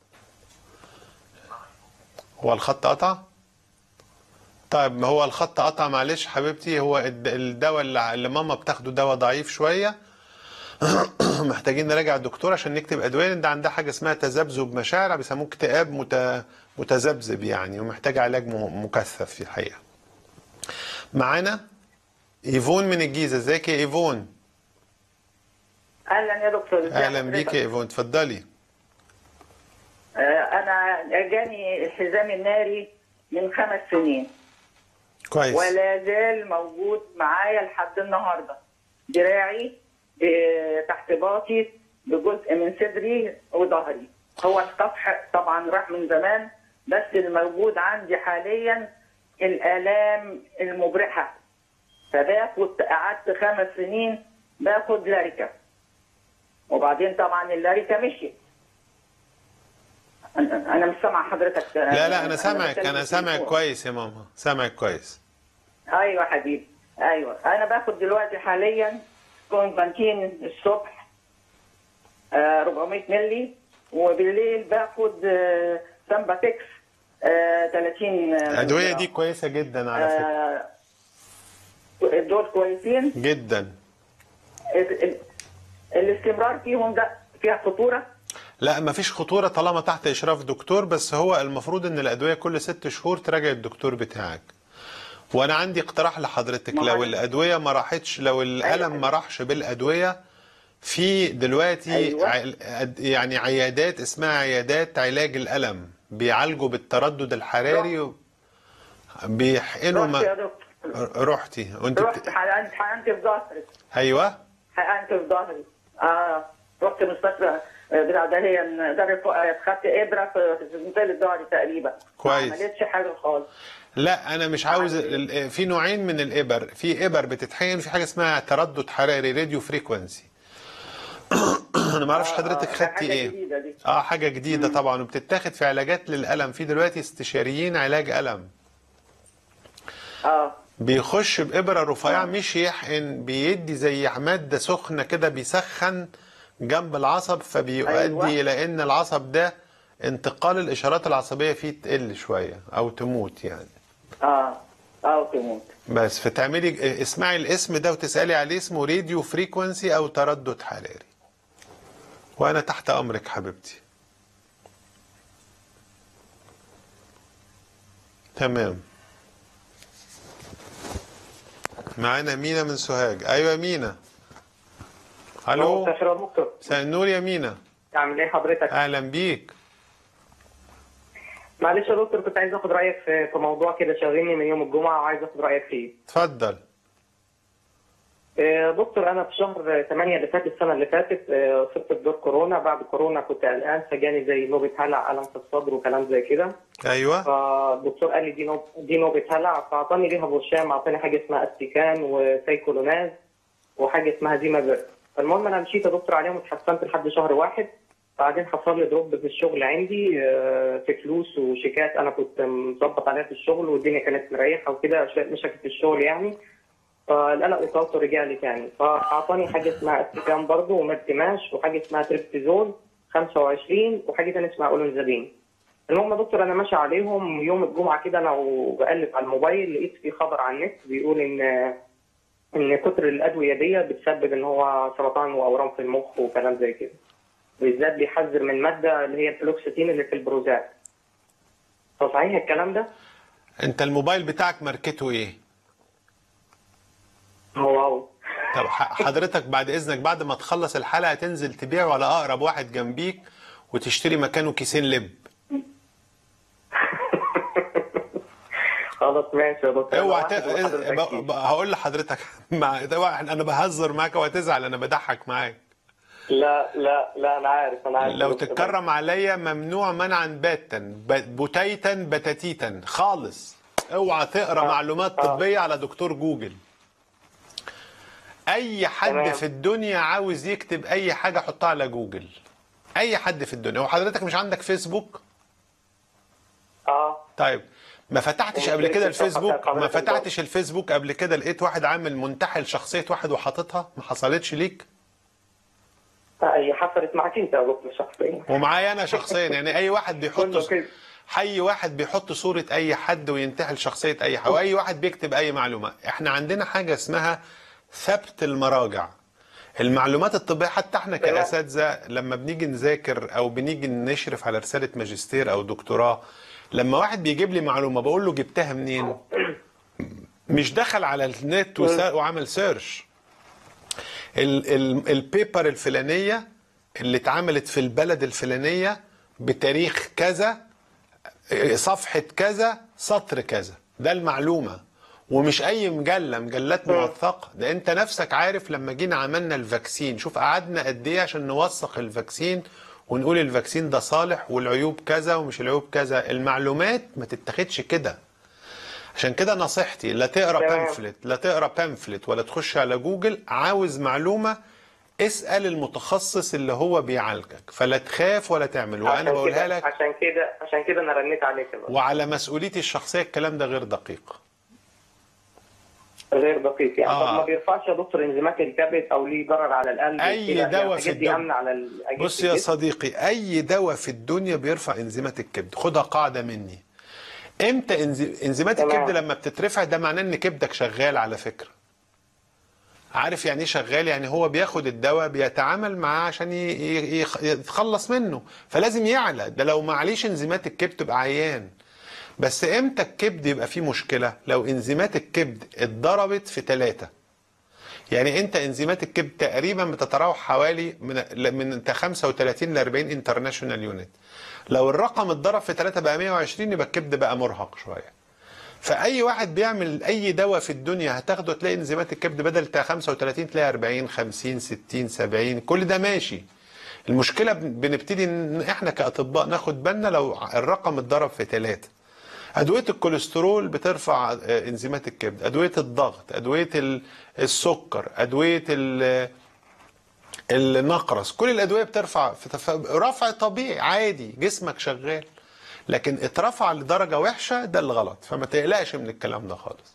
هو الخط قطع؟ طيب ما هو الخط قطع معلش حبيبتي، هو الدواء اللي ماما بتاخده دواء ضعيف شويه محتاجين نراجع الدكتور عشان نكتب ادويه، لان ده عندها حاجه اسمها تذبذب مشاعر، بيسموه اكتئاب مت... متذبذب يعني، ومحتاج علاج مكثف في الحقيقه. معانا ايفون من الجيزه، ازيك يا ايفون؟ اهلا يا دكتور. اهلا بيك يا ايفون، اتفضلي. انا جاني الحزام الناري من خمس سنين كويس، ولا زال موجود معايا لحد النهارده. دراعي تحت باطي بجزء من صدري وظهري، هو السطح طبعا راح من زمان، بس الموجود عندي حاليا الآلام المبرحة. فباخد قعدت خمس سنين باخد لاريكا، وبعدين طبعا اللاريكا مشيت. انا مش سامع حضرتك. لا لا انا سامعك، انا سامعك كويس يا ماما، سامعك كويس. ايوه حبيبي ايوه. انا باخد دلوقتي حاليا كونفانتين الصبح آه أربعمية مللي، وبالليل باخد آه سامباتكس آه ثلاثين. الادويه دي كويسه جدا على فكره. آه دول كويسين جدا. الاستمرار فيهم ده فيها خطوره؟ لا مفيش خطورة طالما تحت إشراف دكتور، بس هو المفروض إن الأدوية كل ست شهور تراجع الدكتور بتاعك. وأنا عندي اقتراح لحضرتك، لو الأدوية ما راحتش، لو الألم ما راحش بالأدوية، في دلوقتي أيوة. يعني عيادات اسمها عيادات علاج الألم، بيعالجوا بالتردد الحراري، بيحقنوا رحت يا دكتور. رحتي وانت رحت حقنت حقنت في ظهري. ايوه حقنت في ظهري. اه رحت مستشفى بتاع ده، هي دار الفؤاد، خدت ابره في منطقه ظهري تقريبا. كويس. ما عملتش حاجه خالص. لا انا مش عاوز، في نوعين من الابر، في ابر بتتحقن في حاجه اسمها تردد حراري راديو فريكوانسي. انا ما اعرفش حضرتك خدتي ايه. جديدة دي. اه حاجه جديده مم. طبعا، وبتتاخد في علاجات للالم، في دلوقتي استشاريين علاج الم. اه بيخش بابره رفيعه، مش يحقن، بيدي زي ماده سخنه كده، بيسخن جنب العصب، فبيؤدي أيوة. الى ان العصب ده انتقال الاشارات العصبيه فيه تقل شويه او تموت يعني. اه او تموت. بس فتعملي اسمعي الاسم ده وتسالي عليه، اسمه راديو فريكوانسي او تردد حراري. وانا تحت امرك حبيبتي. تمام. معانا مينا من سوهاج. ايوه مينا. الو. مساء دكتور. مساء النور يا مينا. عامل ايه حضرتك؟ اهلا بيك. معلش يا دكتور، كنت عايز اخد رايك في في موضوع كده شاغلني من يوم الجمعه وعايز اخد رايك فيه. اتفضل. دكتور انا في شهر ثمانية اللي فات، السنه اللي فاتت صرت بدور كورونا. بعد كورونا كنت قلقان، فجاني زي نوبه هلع، الم في الصدر وكلام زي كده. ايوه. فالدكتور قال لي دي نوب دي نوبه هلع، فاعطاني ليها برشام، اعطاني حاجه اسمها استيكان وسايكولوناز وحاجه اسمها زيمابير. فالمهم انا مشيت يا دكتور عليهم واتحسنت لحد شهر واحد. بعدين حصل لي دروب في الشغل عندي آه، في فلوس وشيكات انا كنت مظبط عليها في الشغل والدنيا كانت مريحه وكده، شويه مشاكل في الشغل يعني. فالقلق والتوتر رجع لي تاني، فاعطاني حاجه اسمها استيكام برضه ومالتيماش وحاجه اسمها تريبتيزول خمسة وعشرين وحاجه ثانيه اسمها اولونزابين. المهم يا دكتور انا ماشي عليهم، يوم الجمعه كده انا وبقلب على الموبايل لقيت في خبر على النت بيقول ان ان كتر الادويه دي بتسبب ان هو سرطان واورام في المخ وكلام زي كده. بالذات بيحذر من ماده اللي هي الفلوكسيتين اللي في البروزات. فصحيح الكلام ده؟ انت الموبايل بتاعك ماركته ايه؟ واو. طب ح- حضرتك بعد اذنك بعد ما تخلص الحلقه تنزل تبيعه على اقرب واحد جنبيك وتشتري مكانه كيسين لب. خلاص ماشي يا دكتور. اوعى ت... حضرتك ب... ب... هقول لحضرتك مع... ده انا بهزر معاك وهتزعل، انا بضحك معاك. لا لا لا انا عارف انا عارف لو يا دكتور. تتكرم عليا ممنوع منعا باتا ب... بتيتا بتاتيتا خالص. اوعى تقرا آه. معلومات آه. طبيه على دكتور جوجل. اي حد تمام. في الدنيا عاوز يكتب اي حاجه حطها على جوجل. اي حد في الدنيا. وحضرتك مش عندك فيسبوك؟ اه طيب ما فتحتش ومش قبل كده لقيت الصفحة الفيسبوك؟ بتاعت ما حضرتك فتحتش الفيسبوك قبل كده لقيت واحد عامل منتحل شخصيه واحد وحاططها؟ ما حصلتش ليك؟ هي حصلت معاك انت يا دكتور شخصيا. ومعايا انا شخصيا يعني اي واحد بيحط كله كده. حي واحد بيحط صورة اي حد وينتحل شخصية اي حد، واي واحد بيكتب اي معلومة. احنا عندنا حاجة اسمها ثبت المراجع. المعلومات الطبية حتى احنا كأساتذة لما بنيجي نذاكر او بنيجي نشرف على رسالة ماجستير او دكتوراه، لما واحد بيجيب لي معلومة بقول له جبتها منين؟ مش دخل على النت وسا- وعمل سيرش. ال- ال- البيبر الفلانية اللي اتعملت في البلد الفلانية بتاريخ كذا، صفحة كذا، سطر كذا، ده المعلومة. ومش أي مجلة، مجلات موثقة. ده أنت نفسك عارف لما جينا عملنا الفاكسين، شوف قعدنا قد إيه عشان نوثق الفاكسين ونقول الفاكسين ده صالح والعيوب كذا ومش العيوب كذا. المعلومات ما تتاخدش كده. عشان كده نصيحتي لا تقرا تمام. بامفلت، لا تقرا بامفلت ولا تخش على جوجل. عاوز معلومة اسأل المتخصص اللي هو بيعالجك، فلا تخاف ولا تعمل. وانا عشان بقولها كده- لك عشان كده عشان كده انا رنيت عليك يا دكتور. وعلى مسؤوليتي الشخصية الكلام ده غير دقيق. غير دقيق يعني. آه. طب ما بيرفعش يا دكتور انزيمات الكبد او ليه ضرر على القلب؟ أي كده؟ دواء يعني في الحاجات دي الدم. امنه على الأجهزة بص يا الجسم؟ صديقي، اي دواء في الدنيا بيرفع انزيمات الكبد. خدها قاعدة مني. امتى إنزي- انزيمات تمام. الكبد لما بتترفع ده معناه ان كبدك شغال على فكرة. عارف يعني ايه شغال؟ يعني هو بياخد الدواء بيتعامل معاه عشان ي- ي- يخ- يتخلص منه، فلازم يعلى. ده لو معليش انزيمات الكبد تبقى عيان. بس امتى الكبد يبقى فيه مشكلة؟ لو انزيمات الكبد اتضربت في ثلاثة. يعني انت انزيمات الكبد تقريبا بتتراوح حوالي من من خمسة وثلاثين ل أربعين انترناشونال يونت. لو الرقم اتضرب في ثلاثة بقى مية وعشرين يبقى الكبد بقى مرهق شويه. فاي واحد بيعمل اي دواء في الدنيا هتاخده تلاقي انزيمات الكبد بدل بتاع خمسة وثلاثين تلاقي أربعين خمسين ستين سبعين، كل ده ماشي. المشكله بنبتدي ان احنا كاطباء ناخد بالنا لو الرقم اتضرب في ثلاثة. أدوية الكوليسترول بترفع انزيمات الكبد، أدوية الضغط، أدوية السكر، أدوية النقرس، كل الأدوية بترفع رفع طبيعي عادي، جسمك شغال. لكن اترفع لدرجة وحشة ده اللي غلط، فما تقلقش من الكلام ده خالص.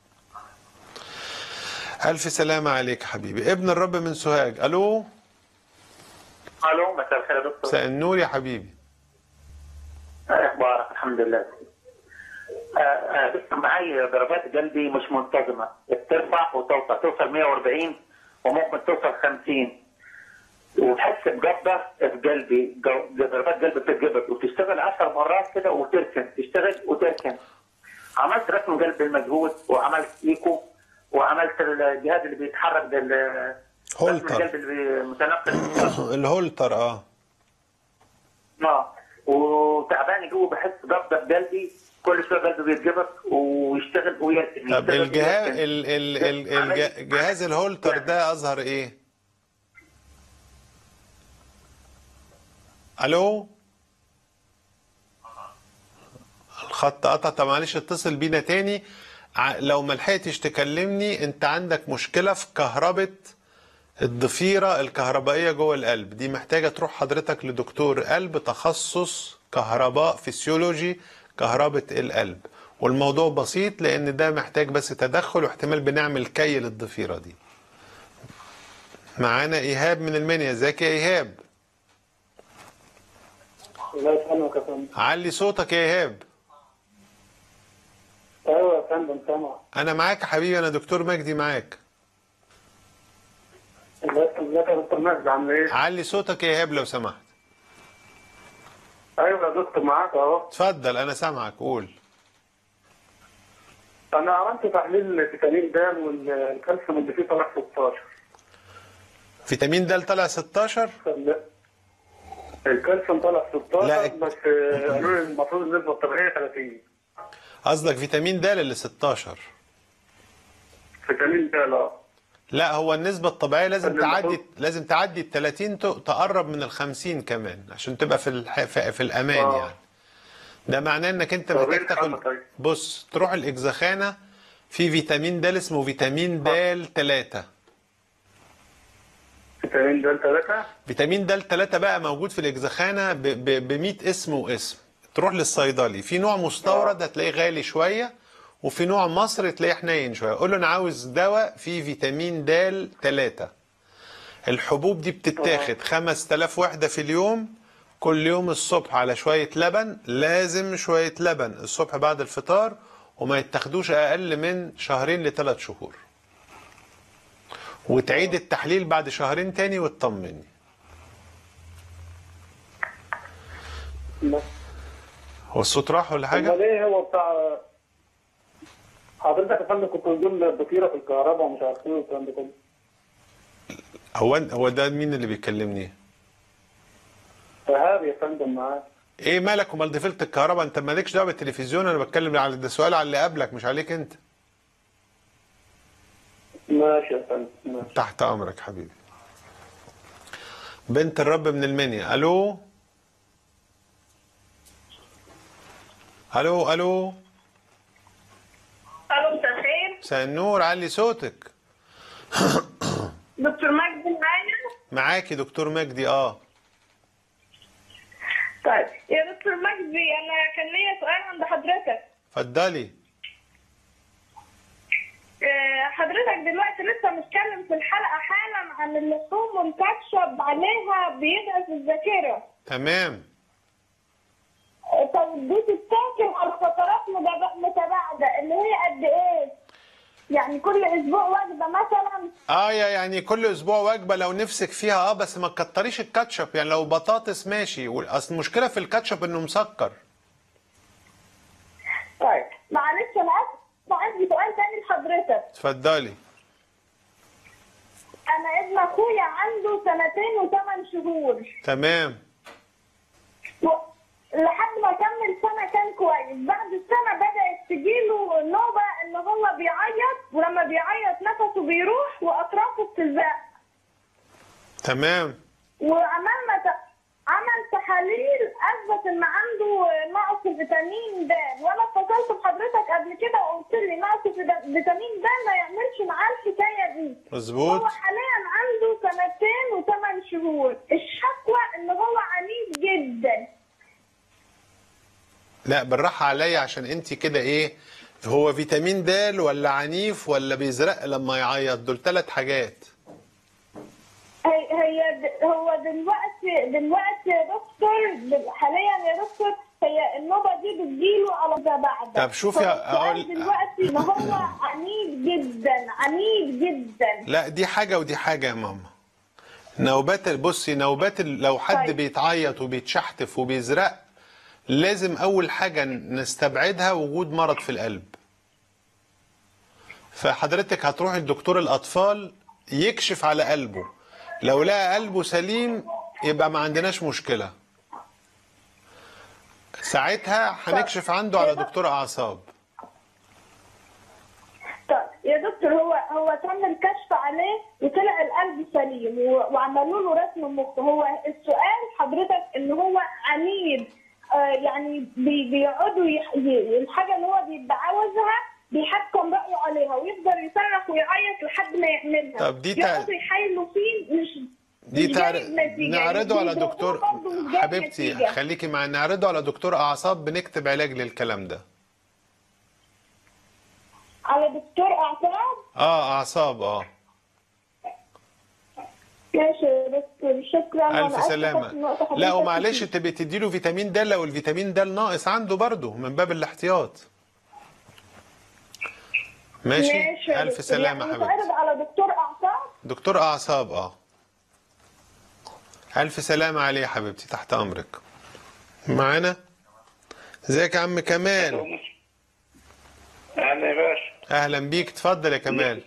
ألف سلامة عليك حبيبي. ابن الرب من سوهاج. ألو. الو مساء الخير يا دكتور. مساء النور يا حبيبي. اخبارك؟ الحمد لله. آه آه دكتور معايا ضربات قلبي مش منتظمه، بترفع وتوصل توصل مية وأربعين وممكن توصل خمسين، وبحس بقبضه في قلبي، ضربات قلبي بتتقبض وتشتغل عشر مرات كده وتركن، تشتغل وتركن. عملت رسم قلب المجهود وعملت ايكو وعملت الجهاز اللي بيتحرك ده هولتر. القلب المتنقل الهولتر اه اه وتعبان جوه، بحس بقبضه بقلبي كل شويه قلبي بيتقبض ويشتغل ويركن. طب الجهاز ال ال ال الجهاز الهولتر ده اظهر ايه؟ الو. الخط قطع. طب معلش اتصل بينا تاني لو ما لحقتش تكلمني. انت عندك مشكله في كهربة الضفيرة الكهربائية جوه القلب دي محتاجة تروح حضرتك لدكتور قلب تخصص كهرباء فسيولوجي كهربة القلب، والموضوع بسيط لأن ده محتاج بس تدخل واحتمال بنعمل كي للضفيرة دي. معانا إيهاب من المنيا. ازيك يا إيهاب؟ الله يسلمك يا فندم. علي صوتك يا إيهاب. ايوه يا فندم سامع. أنا معاك يا حبيبي، أنا دكتور مجدي معاك. ازيك يا دكتور مجدي عامل ايه؟ علي صوتك يا إيهاب لو سمحت. ايوه يا دكتور معاك اهو. اتفضل أنا سامعك، قول. انا عملت تحليل فيتامين د والكالسيوم اللي فيه طلع ستاشر. فيتامين د طلع ستاشر؟ لا الكالسيوم طلع ستاشر لا. بس قالوا لي المفروض النسبه الطبيعيه ثلاثين. قصدك فيتامين د اللي ستاشر؟ فيتامين د لا. لا، هو النسبة الطبيعية لازم اللي تعدي المفروض- لازم تعدي ال ثلاثين، ت- تقرب من ال خمسين كمان عشان تبقى في الح... في في الأمان آه. يعني. ده معناه انك انت طب محتاج إيه تاخد. الحل طيب؟ بص، تروح الإجزخانة في فيتامين د اسمه فيتامين د ثلاثة. فيتامين د ثلاثة. فيتامين د ثلاثة بقى موجود في الإجزخانة ب مية اسم واسم. تروح للصيدلي، في نوع مستورد هتلاقيه غالي شوية، وفي نوع مصري تلاقيه حنين شوية. قول له أنا عاوز دواء فيه فيتامين د ثلاثة. الحبوب دي بتتاخد خمس تلاف وحدة في اليوم، كل يوم الصبح على شوية لبن، لازم شوية لبن الصبح بعد الفطار، وما يتاخدوش أقل من شهرين لثلاث شهور. وتعيد التحليل بعد شهرين تاني وتطمني. هو الصوت راح ولا حاجة؟ امال ايه هو بتاع حضرتك يا فندم؟ كنت بتقول الضفيره في الكهرباء ومش عارف ايه والكلام ده كله. هو هو ده مين اللي بيكلمني؟ ايهاب يا فندم معاك. ايه مالك ومال ضفيرة الكهرباء؟ انت مالكش دعوه بالتلفزيون، انا بتكلم على ده سؤال على اللي قبلك مش عليك انت. ماشي يا فندم ماشي. تحت امرك حبيبي. بنت الرب من المنيا. الو الو الو. الو مساء الخير. مساء النور، علي صوتك. دكتور مجدي معايا؟ معاكي دكتور مجدي. اه طيب يا دكتور مجدي، انا كان ليا سؤال عند حضرتك. اتفضلي. آه، حضرتك دلوقتي لسه متكلم في الحلقه حالا عن اللحوم والكاتشب عليها بيضعف الذاكره. تمام. آه، طب دي تتاكل على فترات متبا- متباعده اللي هي قد ايه؟ يعني كل اسبوع وجبه مثلا؟ اه يا يعني كل اسبوع وجبه لو نفسك فيها، اه بس ما تكتريش الكاتشب. يعني لو بطاطس ماشي، اصل المشكله في الكاتشب انه مسكر. طيب معلش انا اسف، عندي سؤال تاني لحضرتك. اتفضلي. انا ابن اخويا عنده سنتين وثمان شهور. تمام. و... لحد ما كمل سنه كان كويس، بعد السنه بدات تجيله نوبه ان هو بيعيط، ولما بيعيط نفسه بيروح واطرافه بتزق. تمام. وعملنا ت... عمل تحاليل اثبت ان عنده نقص فيتامين د، وانا اتصلت بحضرتك قبل كده وقلت لي نقص فيتامين د ما يعملش معاه الحكايه دي. مظبوط. هو حاليا عنده سنتين وثمان شهور، الشكوى ان هو عنيف جدا. لا بالراحة عليا، عشان انت كده ايه، هو فيتامين د ولا عنيف ولا بيزرق لما يعيط؟ دول ثلاث حاجات. هي هي د- هو دلوقتي دلوقتي يا دكتور، حاليا يا دكتور هي النوبه دي بتجيله على ده بعد. طب شوفي اقول أقول- دلوقتي ان هو عنيف جدا عنيف جدا. لا دي حاجة ودي حاجة يا ماما. نوبات، بصي نوبات ال- لو حد طيب. بيتعيط وبيتشحتف وبيزرق، لازم أول حاجة نستبعدها وجود مرض في القلب. فحضرتك هتروحي لدكتور الأطفال يكشف على قلبه، لو لقى قلبه سليم يبقى ما عندناش مشكلة، ساعتها هنكشف عنده على دكتور أعصاب. طيب يا دكتور، هو هو تم الكشف عليه وطلع القلب سليم و- وعملوا له رسم مخ. هو السؤال حضرتك ان هو عنيد، آه يعني بي- بيقعدوا يح- ي- الحاجه اللي هو بيبقى عاوزها بيحكم رايه عليها ويفضل يصرخ ويعيط لحد ما يعملها. طب دي تا- يقعدوا يحايلوا فيه دي مش تعر... جايب نتيجة. نعرضه على بيضربوه دكتور. برضه مش جايب حبيبتي نتيجة. خليكي معايا، نعرضه على دكتور اعصاب بنكتب علاج للكلام ده. على دكتور اعصاب. اه اعصاب اه. ماشي يا دكتور، شكرا. الف وأنا آسفة سلامه. في وقت لا حضرتك ومعلش كتير. تبقي تديله فيتامين د لو الفيتامين د ناقص عنده برضه من باب الاحتياط. ماشي, ماشي يا الف دكتور. سلامه يعني حبيبتي. نتعرض على دكتور اعصاب. دكتور اعصاب اه. الف سلامه عليه يا حبيبتي، تحت امرك. معانا. ازيك يا عم كمال؟ اهلا يا باشا. اهلا بيك، اتفضل يا كمال.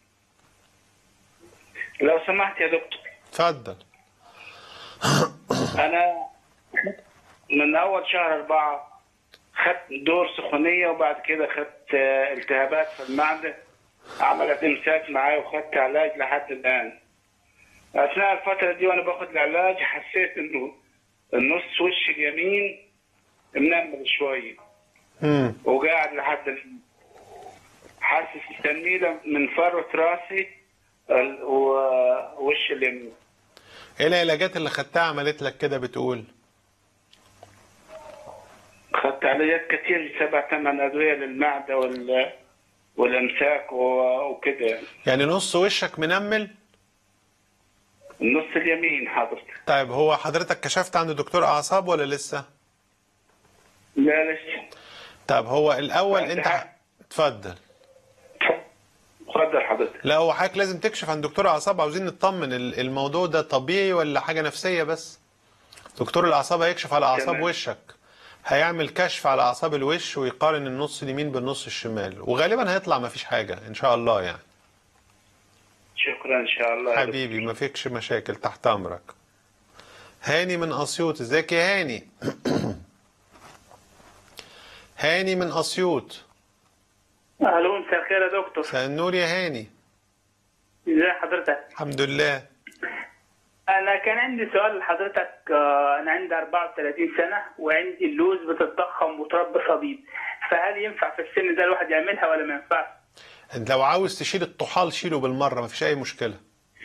لو سمحت يا دكتور، اتفضل. انا من اول شهر اربعة خدت دور سخونية، وبعد كده خدت آه، التهابات في المعدة، عملت امساك معايا وخدت علاج لحد الان. اثناء الفترة دي وانا باخد العلاج حسيت انه النص وش اليمين منمل شوية امم وقاعد لحد الان. حاسس تنميلة من فروة راسي ال- ووش اليمين. ايه العلاجات اللي خدتها عملت لك كده بتقول؟ خدت علاجات كتير، سبع ثمان ادويه للمعده وال والامساك و- وكده يعني. يعني نص وشك منمل؟ النص اليمين حضرتك. طيب هو حضرتك كشفت عند دكتور اعصاب ولا لسه؟ لا لسه. طب هو الاول أنت انت ح- اتفضل. اتفضل حضرتك. لا هو حضرتك لازم تكشف عند دكتور اعصاب، عاوزين نطمن ال- الموضوع ده طبيعي ولا حاجه نفسيه بس. دكتور الاعصاب هيكشف على اعصاب تمام. وشك، هيعمل كشف على اعصاب الوش ويقارن النص اليمين بالنص الشمال، وغالبا هيطلع ما فيش حاجه ان شاء الله يعني. شكرا ان شاء الله. حبيبي ما فيكش مشاكل، تحت امرك. هاني من اسيوط، ازيك يا هاني؟ هاني من اسيوط. الو، مساء الخير يا دكتور. مساء النور يا هاني. ازي حضرتك؟ الحمد لله. انا كان عندي سؤال لحضرتك. آه، انا عندي أربعة وثلاثين سنه وعندي اللوز بتتضخم وتربى صديد، فهل ينفع في السن ده الواحد يعملها ولا ما ينفعش؟ انت لو عاوز تشيل الطحال شيله بالمره، ما فيش اي مشكله.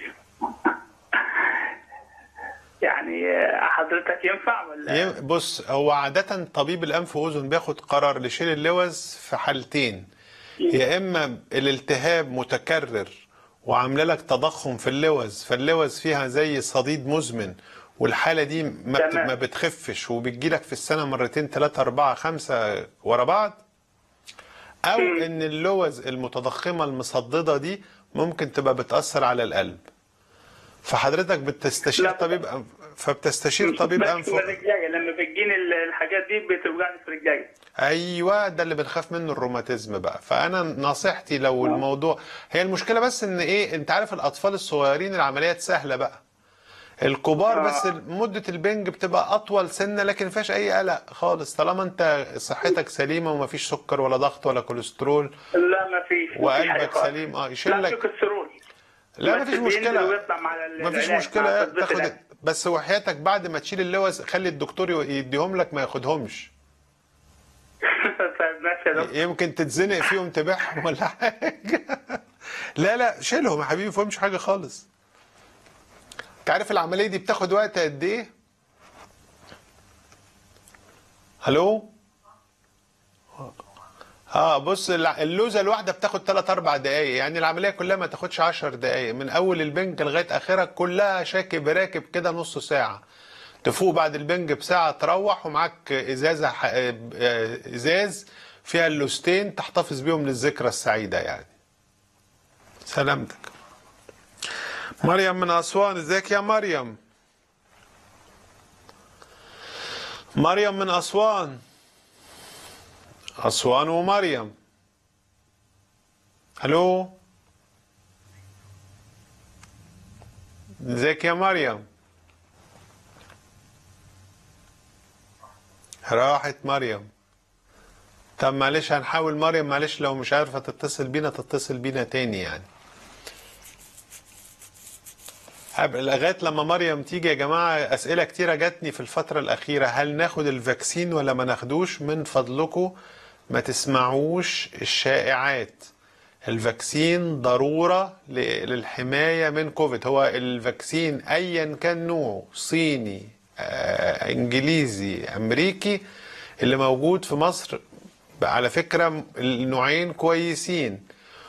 يعني آه، حضرتك ينفع ولا؟ يم- بص هو عادة طبيب الأنف وأذن بياخد قرار لشيل اللوز في حالتين، يا إما الالتهاب متكرر وعامله لك تضخم في اللوز، فاللوز فيها زي صديد مزمن، والحالة دي ما, بت... تمام. ما بتخفش وبتجيلك في السنة مرتين ثلاثة أربعة خمسة ورا بعض، أو إن اللوز المتضخمة المصددة دي ممكن تبقى بتأثر على القلب، فحضرتك بتستشير لا. طبيب أنف، فبتستشير طبيب بس أنف. في رجلي لما بتجيني ال- الحاجات دي بتوجعني في رجلي. ايوه ده اللي بنخاف منه الروماتيزم بقى. فانا نصيحتي لو الموضوع، هي المشكله بس ان ايه، انت عارف الاطفال الصغيرين العمليات سهله بقى، الكبار بس مده البنج بتبقى اطول سنه، لكن ما فيهاش اي قلق خالص طالما انت صحتك سليمه وما فيش سكر ولا ضغط ولا كوليسترول لا ما فيش. وقلبك سليم. اه يشيل لا في لك. كوليسترول. لا ما بس فيش بينزل مشكله، ويطلع مع ال- ما فيش العلاج، مع مشكله تظبيط تاخد، العلاج. بس وحياتك بعد ما تشيل اللوز خلي الدكتور يديهم لك ما ياخدهمش، طيب ماشي يا دكتور. يمكن تتزنق فيهم تبيعهم ولا حاجه. لا لا شيلهم يا حبيبي، ما فهمش حاجه خالص. انت عارف العمليه دي بتاخد وقت قد ايه؟ الو. اه بص الع- اللوزه الواحده بتاخد ثلاث أربع دقائق، يعني العمليه كلها ما تاخدش عشر دقائق من اول البنج لغايه اخرها، كلها شاكب راكب كده نص ساعه. تفوق بعد البنج بساعه تروح ومعاك ازازه ح- آه، ازاز فيها اللوزتين تحتفظ بيهم للذكرى السعيده يعني. سلامتك. مريم من اسوان، ازيك يا مريم؟ مريم من اسوان. أسوان ومريم. الو ازيك يا مريم؟ راحت مريم. طب معلش هنحاول مريم، معلش لو مش عارفة تتصل بينا تتصل بينا تاني يعني. هب- لغاية لما مريم تيجي يا جماعة، أسئلة كتيرة جاتني في الفترة الأخيرة، هل ناخد الفاكسين ولا ما ناخدوش؟ من فضلكم ما تسمعوش الشائعات، الفاكسين ضرورة للحماية من كوفيد. هو الفاكسين أيا كان نوعه، صيني، آه، إنجليزي، أمريكي، اللي موجود في مصر على فكرة النوعين كويسين،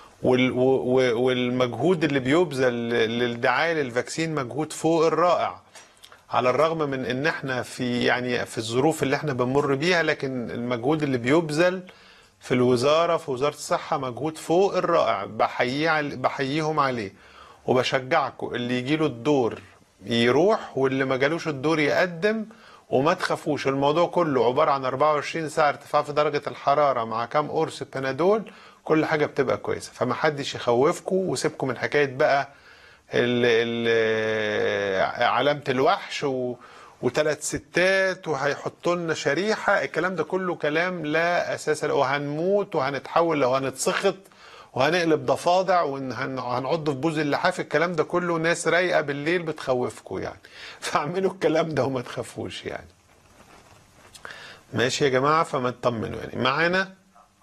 والمجهود اللي بيبذل للدعاية للفاكسين مجهود فوق الرائع، على الرغم من ان احنا في يعني في الظروف اللي احنا بنمر بيها، لكن المجهود اللي بيبذل في الوزارة في وزارة الصحة مجهود فوق الرائع، بحييه بحييهم عليه، وبشجعكم اللي يجيله الدور يروح، واللي ما جالوش الدور يقدم، وما تخافوش. الموضوع كله عبارة عن أربعة وعشرين ساعة ارتفاع في درجة الحرارة مع كام قرص بنادول، كل حاجة بتبقى كويسة. فما حدش يخوفكم، وسيبكم من حكاية بقى ال ال علامة الوحش و وثلاث ستات وهيحطوا لنا شريحة. الكلام ده كله كلام لا أساس له، وهنموت وهنتحول لو هنتسخط وهنقلب ضفادع وهنعض في بوز اللحاف. الكلام ده كله ناس رايقة بالليل بتخوفكم يعني، فاعملوا الكلام ده وما تخافوش يعني. ماشي يا جماعة، فما تطمنوا يعني. معانا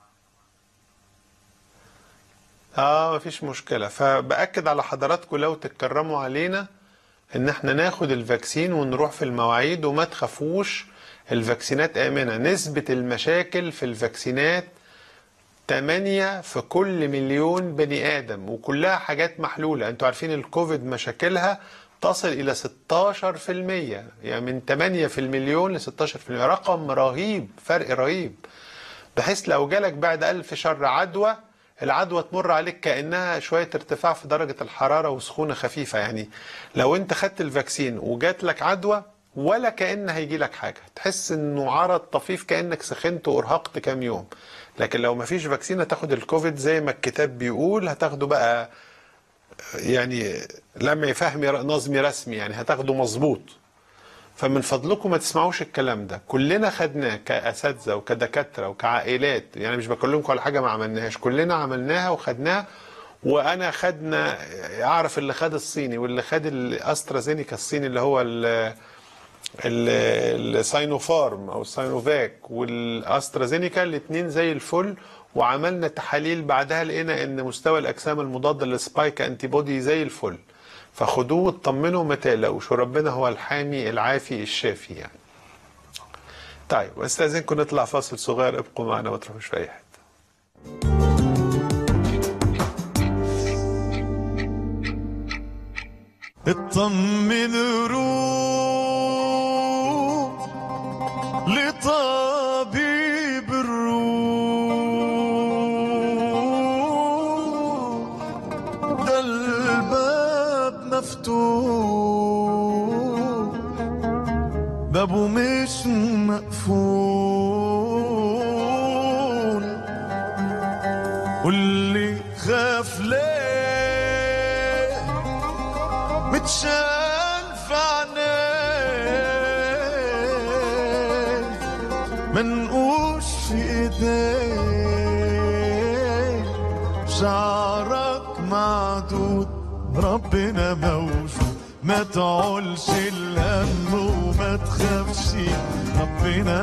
اه مفيش مشكلة. فبأكد على حضراتكم لو تتكرموا علينا ان احنا ناخد الفاكسين ونروح في المواعيد، وما تخافوش، الفاكسينات آمنة. نسبة المشاكل في الفاكسينات تمانية في كل مليون بني آدم، وكلها حاجات محلولة. انتوا عارفين الكوفيد مشاكلها تصل إلى ستاشر في المية، يعني من تمانية في المليون ل ستاشر في المية. رقم رهيب، فرق رهيب، بحيث لو جالك بعد ألف شر عدوى، العدوى تمر عليك كأنها شوية ارتفاع في درجة الحرارة وسخونة خفيفة. يعني لو انت خدت الفاكسين وجات لك عدوى، ولا كأن هيجي لك حاجة، تحس انه عرض طفيف كأنك سخنت وارهقت كام يوم. لكن لو مفيش فاكسين هتاخد الكوفيد زي ما الكتاب بيقول، هتاخده بقى يعني لما يفهمي نظمي رسمي، يعني هتاخده مظبوط. فمن فضلكم ما تسمعوش الكلام ده، كلنا خدناه كأساتذة وكدكاترة وكعائلات، يعني مش بكلمكم على حاجة ما عملناهاش، كلنا عملناها وخدناها. وانا خدنا، اعرف اللي خد الصيني واللي خد الاسترازينيكا الصيني اللي هو الساينوفارم او الساينوفاك، والاسترازينيكا الاثنين زي الفل. وعملنا تحاليل بعدها لقينا ان مستوى الاجسام المضاده للسبايك انتي بودي زي الفل. فخدوه واطمنوا وما تقلقوش، وربنا هو الحامي العافي الشافي يعني. طيب واستاذنكم نطلع فاصل صغير، ابقوا معنا ما تروحوش في اي حته. اطمن روح لطبيب الروح، ده الباب مفتوح، بابه مش مقفول. واللي خاف ليه متشال في عينيه، منقوش في ايديه، شعرك معدود ربنا موجود. ما تعولش الهم وما تخافش ربنا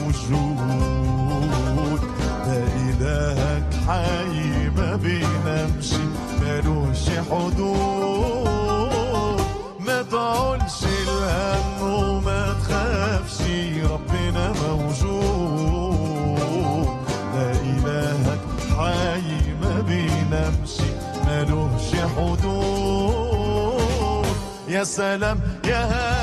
موجود. ده إلهك حي ما بينامش مالوش حدود. ما تعولش الهم وما تخافش ربنا موجود. ده إلهك حي ما بينامش مالوش حدود. يا سلام يا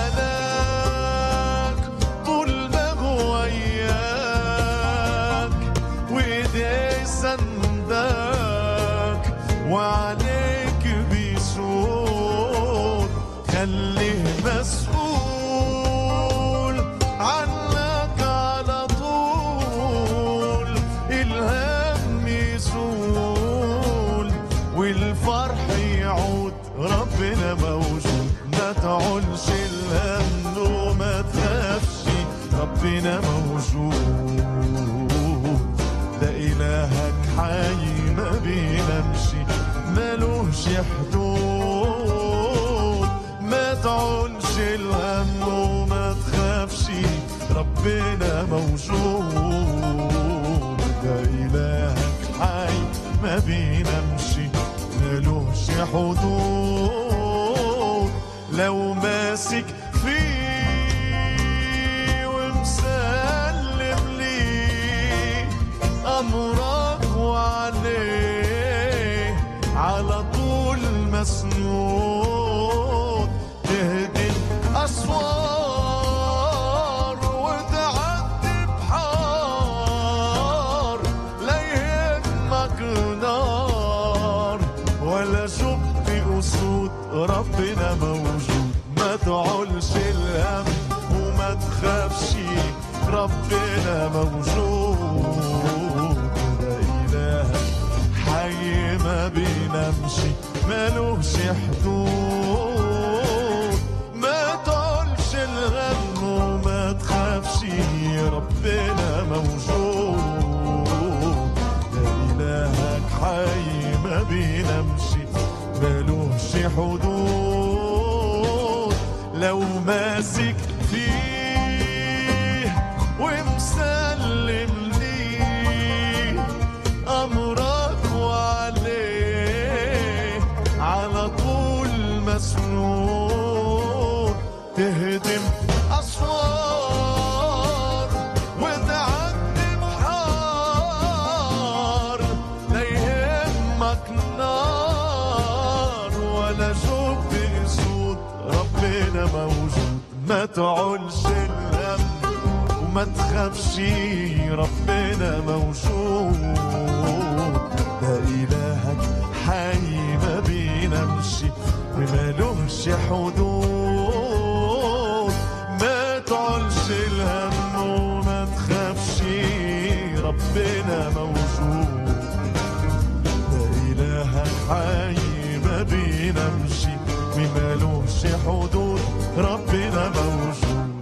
هلاك طول ما هو وياك، وايديه سندك وعليك بيسود. خليه مسؤول عنك على طول، الهم يزول والفرح يعود. ربنا موجود، ما تعولش الهم وما تخافش ربنا موجود. ده إلهك حي ما بينامش مالوش حدود. ما تعولش الهم وما تخافش ربنا موجود. ده إلهك حي ما بينامشي ملوش حدود لو ماسك فيه ومسلم ليه أمرك وعليه على طول مسنود تهدي أسوار وتعدي بحار لا يهمك نار ولا شفت أسود ربنا موجود ما تعولش الهم وما تخافش ربنا موجود ده إلهك حي ما بينامشي ملوش حدود ما تعولش الهم وما تخافش ربنا موجود ده إلهك حي ما بينامشي ملوش حدود لو ماسك فيه ومسلم ليه أمرك وعليه على طول مسنود تهدم أسوار وتعدي بحار لا يهمك نار ولا شوف أسود ربنا موجود ما تعولش الهم وما تخافش ربنا موجود ده إلهك حي ما بينامشي ومالوش حدود ما تعولش الهم وما تخافش ربنا موجود ده إلهك حي ما بينامشي ومالوش حدود ربنا موجود.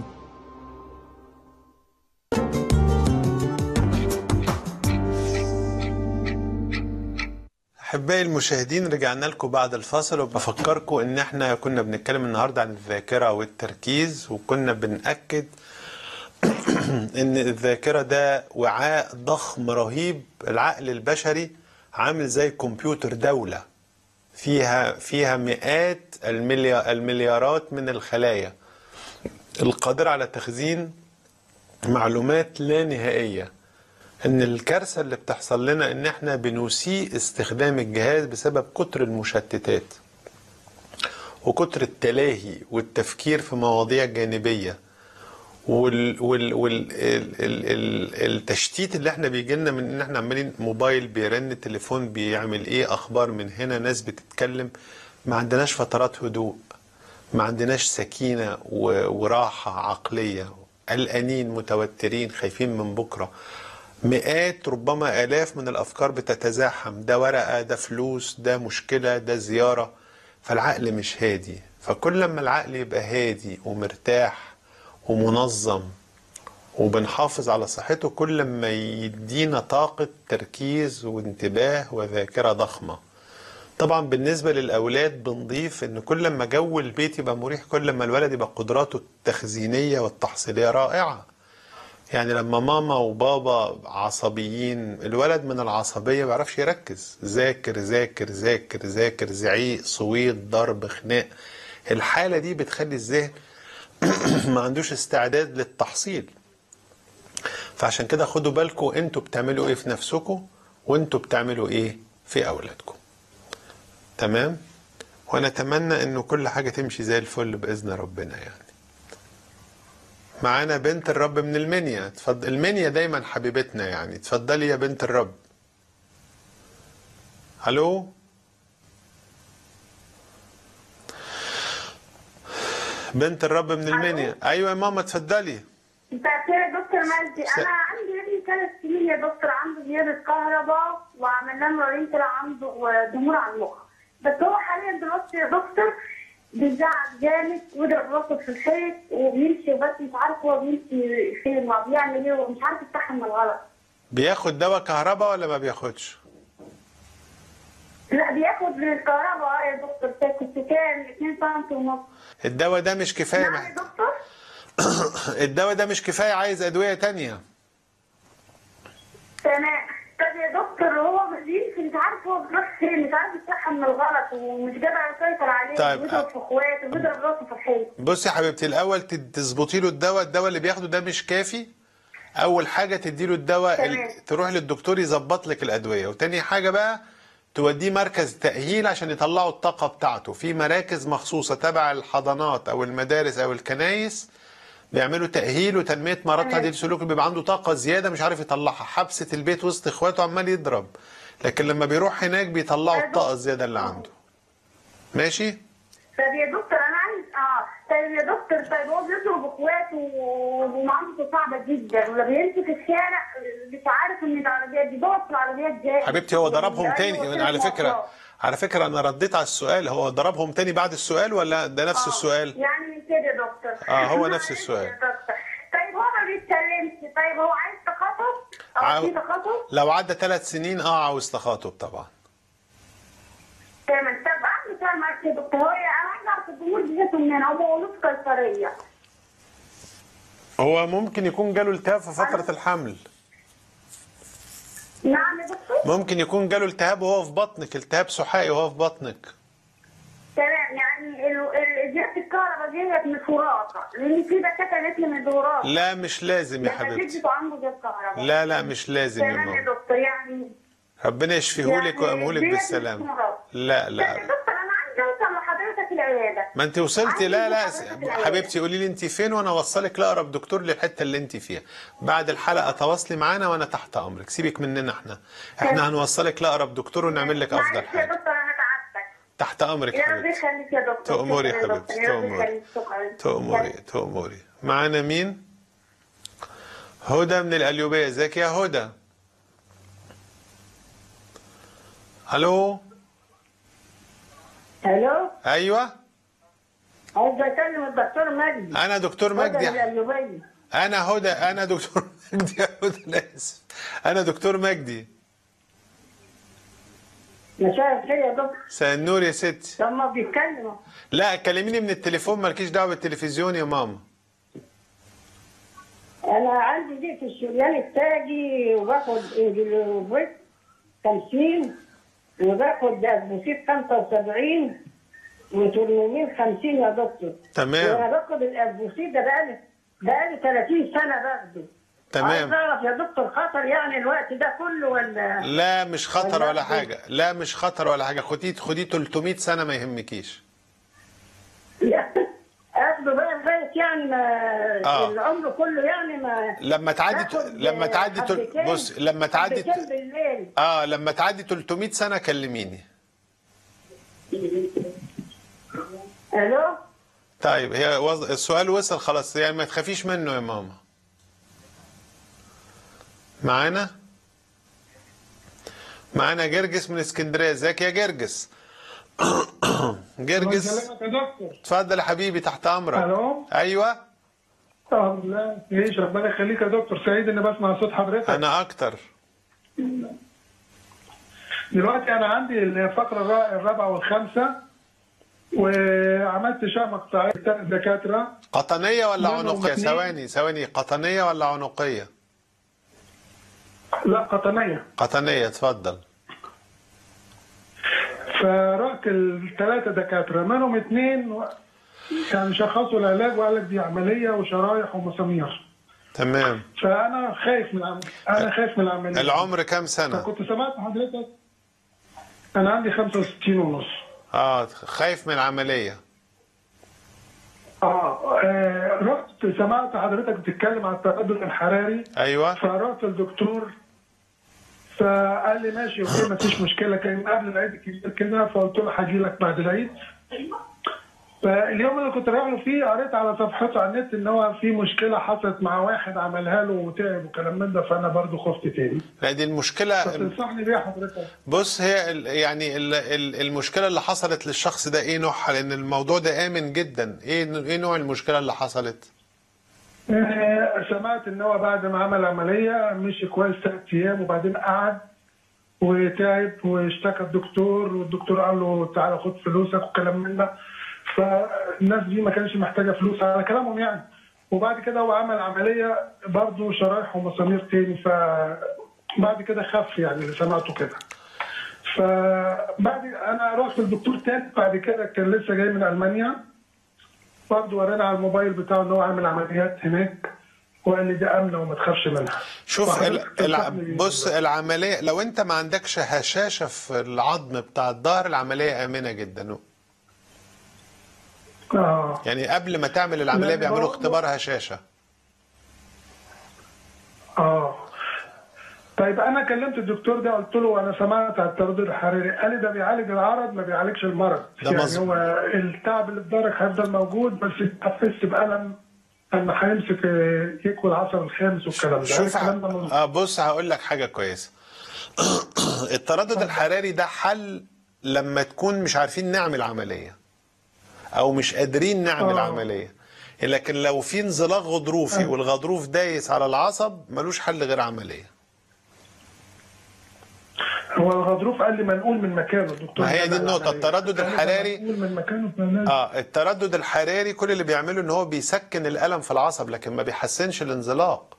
أحبائي المشاهدين، رجعنا لكم بعد الفاصل وبفكركم إن إحنا كنا بنتكلم النهاردة عن الذاكرة والتركيز، وكنا بنأكد إن الذاكرة ده وعاء ضخم رهيب. العقل البشري عامل زي كمبيوتر دولة فيها فيها مئات المليارات من الخلايا القادرة على تخزين معلومات لا نهائية. ان الكارثة اللي بتحصل لنا ان احنا بنسيء استخدام الجهاز بسبب كتر المشتتات وكتر التلاهي والتفكير في مواضيع جانبية وال وال وال ال ال التشتيت اللي احنا بيجي لنا من ان احنا عمالين موبايل بيرن، تليفون بيعمل ايه، اخبار من هنا، ناس بتتكلم. ما عندناش فترات هدوء، ما عندناش سكينة وراحة عقلية، قلقانين متوترين خايفين من بكرة. مئات ربما آلاف من الأفكار بتتزاحم، ده ورقة، ده فلوس، ده مشكلة، ده زيارة. فالعقل مش هادي. فكل ما العقل يبقى هادي ومرتاح ومنظم وبنحافظ على صحته، كل ما يدينا طاقة تركيز وانتباه وذاكرة ضخمة. طبعا بالنسبة للأولاد بنضيف ان كل ما جو البيت يبقى مريح، كل ما الولد يبقى قدراته التخزينية والتحصيلية رائعة. يعني لما ماما وبابا عصبيين، الولد من العصبية ما بيعرفش يركز. ذاكر ذاكر ذاكر ذاكر، زعيق، صويت، ضرب، خناق. الحالة دي بتخلي الذهن ما عندوش استعداد للتحصيل. فعشان كده خدوا بالكم انتوا بتعملوا ايه في نفسكم وانتوا بتعملوا ايه في اولادكم. تمام؟ ونتمنى انه كل حاجة تمشي زي الفل بإذن ربنا. يعني معانا بنت الرب من المنيا. تفضل. المنيا دايما حبيبتنا يعني. تفضلي يا بنت الرب. الو. بنت الرب من المنيا. ايوه يا ماما تفضلي. مساء الخير يا دكتور مجدي. انا عندي ابني ثلاث سنين يا دكتور، عنده زياده كهرباء وعملنا له رنين طلع عنده ضمور على المخ، بس هو حاليا دلوقتي يا دكتور بيزعق جامد ويضرب راسه في الحيط وبيمشي، بس مش عارف هو بيمشي فين وبيعمل ايه ومش عارف يفتح من الغلط. بياخد دواء كهرباء ولا ما بياخدش؟ لا بياخد الكهرباء يا دكتور، كان اتنين سم ونص. الدواء ده مش كفايه. نعم يا دكتور؟ الدواء ده مش كفايه، عايز ادويه تانية. تمام. طب يا دكتور هو بيمشي مش عارف عارف هو بيروح فين، مش عارف يصحى من الغلط ومش قادر يسيطر عليه. طيب. بيضرب في اخواته وبيضرب راسه في الحيط. بصي يا حبيبتي، الاول تظبطي له الدواء، الدواء اللي بياخده ده مش كافي. اول حاجه تدي له الدواء ال... تروح للدكتور يظبط لك الادويه، وتاني حاجه بقى توديه مركز تاهيل عشان يطلعوا الطاقه بتاعته. في مراكز مخصوصه تبع الحضانات او المدارس او الكنايس بيعملوا تاهيل وتنميه مهارات تعديل السلوك. بيبقى عنده طاقه زياده مش عارف يطلعها، حبسه البيت وسط اخواته عمال يضرب، لكن لما بيروح هناك بيطلعوا الطاقه الزياده اللي عنده. ماشي؟ طيب يا دكتور انا عايز اه طيب يا دكتور، طيب هو بيضرب اخواته ومعاملته صعبه جدا، ولما بيمشي في الشارع مش عارف ان العربيات دي بيقف في العربيات جاي. حبيبتي هو ضربهم تاني على فكره، على فكره انا رديت على السؤال. هو ضربهم تاني بعد السؤال ولا ده نفس السؤال؟ يعني من كده يا دكتور. اه هو نفس السؤال. طيب هو ما بيتكلمش، طيب هو عايز تخاطب او عاو... في تخاطب؟ لو عدى ثلاث سنين اه عاوز تخاطب طبعا. تمام. طب عندي سؤال معاك يا دكتور، هو انا عايز اعرف الجمهور بيجيته منين؟ هو مولود قيصريه. هو ممكن يكون جاله التهاب في فتره الحمل. نعم يا دكتور؟ ممكن يكون جاله التهاب وهو في بطنك، التهاب سحائي وهو في بطنك. تمام. يعني زياده الكهرباء ديت مش وراثه، لان في دكاتره قالت لي من وراثه. لا مش لازم يا حبيبتي. عنده زياده الكهرباء. لا لا مش لازم يا تمام ماما. يا دكتور. يعني ربنا يشفيهولك يعني ويقومهولك بالسلامه. لا لا يا دكتور انا عايزه اوصل لحضرتك العياده. ما انت وصلتي. لا لا حبيبتي قولي لي انت فين وانا اوصلك لاقرب دكتور للحته اللي انت فيها. بعد الحلقه تواصلي معانا وانا تحت امرك. سيبك مننا احنا، احنا هنوصلك لاقرب دكتور ونعمل لك افضل حاجه. يا دكتور انا تعبتك. تحت امرك يا رب حبيبتي. يخليك يا دكتور. تأمري يا حبيبتي، تأمري تأمري تأمري. معانا مين؟ هدى من القليوبيه. ازيك يا هدى؟ الو. الو. ايوه. عايز اكلم الدكتور مجدي. انا دكتور مجدي. هدى انا هدى انا دكتور مجدي يا هدى. انا اسف، انا دكتور مجدي. مساء الخير يا دكتور. مساء النور يا ستي. طب ما بيتكلموا. لا كلميني من التليفون، مالكيش دعوه بالتلفزيون يا ماما. انا عندي ضيق في الشريان التاجي وباخد انجلوفيت خمسين وباخد ادبوسيت خمسة وسبعين وتورنومين خمسين يا دكتور. تمام. وانا باخد الادبوسيت ده بقالي بقالي ثلاثين سنه باخده. تمام. عايز اعرف يا دكتور خطر يعني الوقت ده كله ولا؟ لا مش خطر ولا حاجه، لا مش خطر ولا حاجه. خديه خديه ثلاثمية سنه ما يهمكيش. اخده بقى لغايه يعني ما آه. العمر كله يعني ما لما تعدي لما تعدي تل... بص لما تعدي بالليل. اه لما تعدي ثلاثمية سنه كلميني. الو. طيب هي وز... السؤال وصل خلاص، يعني ما تخافيش منه يا ماما. معانا معانا جرجس من اسكندريه. ازيك يا جرجس؟ جرجس يا دكتور. اتفضل يا حبيبي تحت امرك. الو. ايوه. طب لا ايش ربنا يخليك يا دكتور، سعيد اني بسمع صوت حضرتك. انا اكتر. دلوقتي انا عندي الفقره الرابعه والخامسه وعملت شهر مقطعيه ثلاث دكاتره. قطنيه ولا عنقيه؟ ثواني ثواني قطنيه ولا عنقيه؟ لا قطنيه. قطنيه اتفضل. فرحت الثلاثه دكاتره منهم اثنين يعني شخصوا العلاج وقال لك دي عمليه وشرايح ومسامير. تمام. فانا خايف من العمليه، انا خايف من العمليه. العمر كام سنه؟ فكنت سمعت حضرتك انا عندي خمسة وستين ونص. اه خايف من العمليه. اه, آه رحت سمعت حضرتك بتتكلم عن التبادل الحراري. ايوه. فرحت الدكتور فقال لي ماشي اوكي ما فيش مشكله، كان قبل العيد الكبير كده، فقلت له هاجي لك بعد العيد. فاليوم اللي كنت رايح له فيه قريت على صفحته على النت ان هو في مشكله حصلت مع واحد عملها له وتعب وكلام من ده، فانا برضه خفت تاني. لا دي المشكله. فتنصحني بيها حضرتك؟ بص هي ال يعني ال ال المشكله اللي حصلت للشخص ده ايه نوعها؟ لان الموضوع ده امن جدا. ايه ايه نوع المشكله اللي حصلت؟ آه سمعت ان هو بعد ما عمل عمليه مشي كويس ثلاث ايام وبعدين قعد وتعب واشتكى الدكتور، والدكتور قال له تعالى خد فلوسك وكلام من ده. فالناس دي ما كانش محتاجه فلوس على كلامهم يعني. وبعد كده هو عمل عمليه برضه شرايح ومسامير تاني، فبعد كده خف يعني اللي سمعته كده. فبعد انا رحت للدكتور تاني بعد كده، كان لسه جاي من المانيا برضه، وراني على الموبايل بتاعه ان هو عامل عمليات هناك، وقال لي دي امنه وما تخافش منها. شوف ال... الع... بص العمليه لو انت ما عندكش هشاشه في العظم بتاع الظهر العمليه امنه جدا. اه يعني قبل ما تعمل العمليه بيعملوا اختبار هشاشه. اه طيب انا كلمت الدكتور ده قلت له انا سمعت على التردد الحراري، قال لي ده بيعالج العرض ما بيعالجش المرض. يعني مزم. هو التعب اللي في ظهرك هيفضل موجود، بس هتحس بالم لما هيمسك يكوي العصب الخامس والكلام ده. شوف اه بص هقول لك حاجه كويسه. التردد الحراري ده حل لما تكون مش عارفين نعمل عمليه او مش قادرين نعمل آه. عمليه، لكن لو في انزلاق غضروفي آه. والغضروف دايس على العصب ملوش حل غير عمليه. هو الغضروف قال لي منقول من مكانه دكتور. ما هي دي النقطة، التردد الحراري منقول من مكانه. اه التردد الحراري كل اللي بيعمله ان هو بيسكن الألم في العصب لكن ما بيحسنش الانزلاق.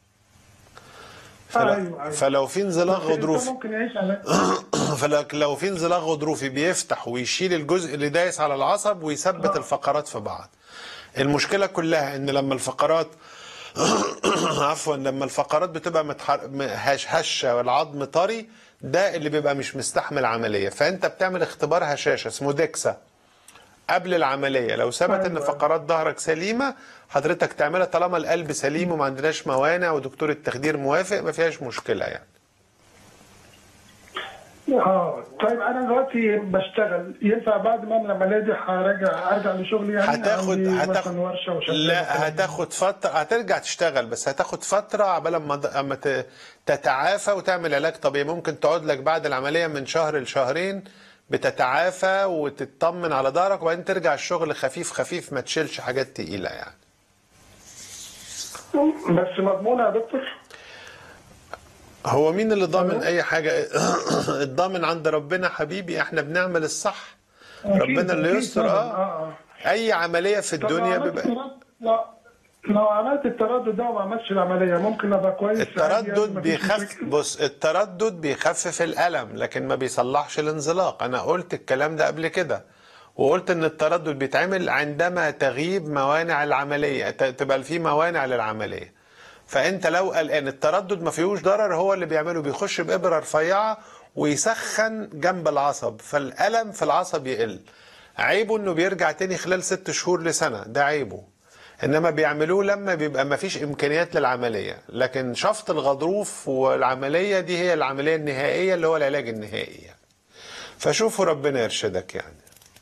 فلو, أيوة. فلو في انزلاق غضروفي ممكن يعيش على فلو في انزلاق غضروفي بيفتح ويشيل الجزء اللي دايس على العصب ويثبت آه. الفقرات في بعض. المشكلة كلها ان لما الفقرات عفوا لما الفقرات بتبقى متحر... هشه والعظم طري، ده اللي بيبقى مش مستحمل عمليه، فانت بتعمل اختبار هشاشه اسمه ديكسا قبل العمليه. لو ثبت ان فقرات ظهرك سليمه حضرتك تعملها طالما القلب سليم وما عندناش موانع ودكتور التخدير موافق ما فيهاش مشكله يعني. اه طيب انا دلوقتي بشتغل، ينفع بعد ما اعمل العمليه دي هرجع ارجع لشغلي يعني؟ هتاخد هتاخد ورشه لا هتاخد فتره، هترجع تشتغل بس هتاخد فتره عبال ما اما تتعافى وتعمل علاج طبيعي. ممكن تقعد لك بعد العمليه من شهر لشهرين بتتعافى وتطمن على ظهرك وبعدين ترجع الشغل خفيف خفيف ما تشيلش حاجات تقيله يعني. بس مضمونه يا دكتور؟ هو مين اللي ضامن اي حاجه؟ الضامن عند ربنا حبيبي، احنا بنعمل الصح ربنا اللي يستر. اه اي عمليه في الدنيا بيبقى لا لو عملت التردد ده وما عملتش العمليه ممكن ابقى كويس. التردد بيخفف بص التردد بيخفف الالم لكن ما بيصلحش الانزلاق. انا قلت الكلام ده قبل كده وقلت ان التردد بيتعمل عندما تغيب موانع العمليه، تبقى في موانع للعمليه. فانت لو قلقان التردد ما فيهوش ضرر، هو اللي بيعمله بيخش بابره رفيعه ويسخن جنب العصب فالالم في العصب يقل. عيبه انه بيرجع تاني خلال ست شهور لسنه، ده عيبه. انما بيعملوه لما بيبقى ما فيش امكانيات للعمليه، لكن شفط الغضروف والعمليه دي هي العمليه النهائيه اللي هو العلاج النهائي يعني. فشوفوا ربنا يرشدك يعني.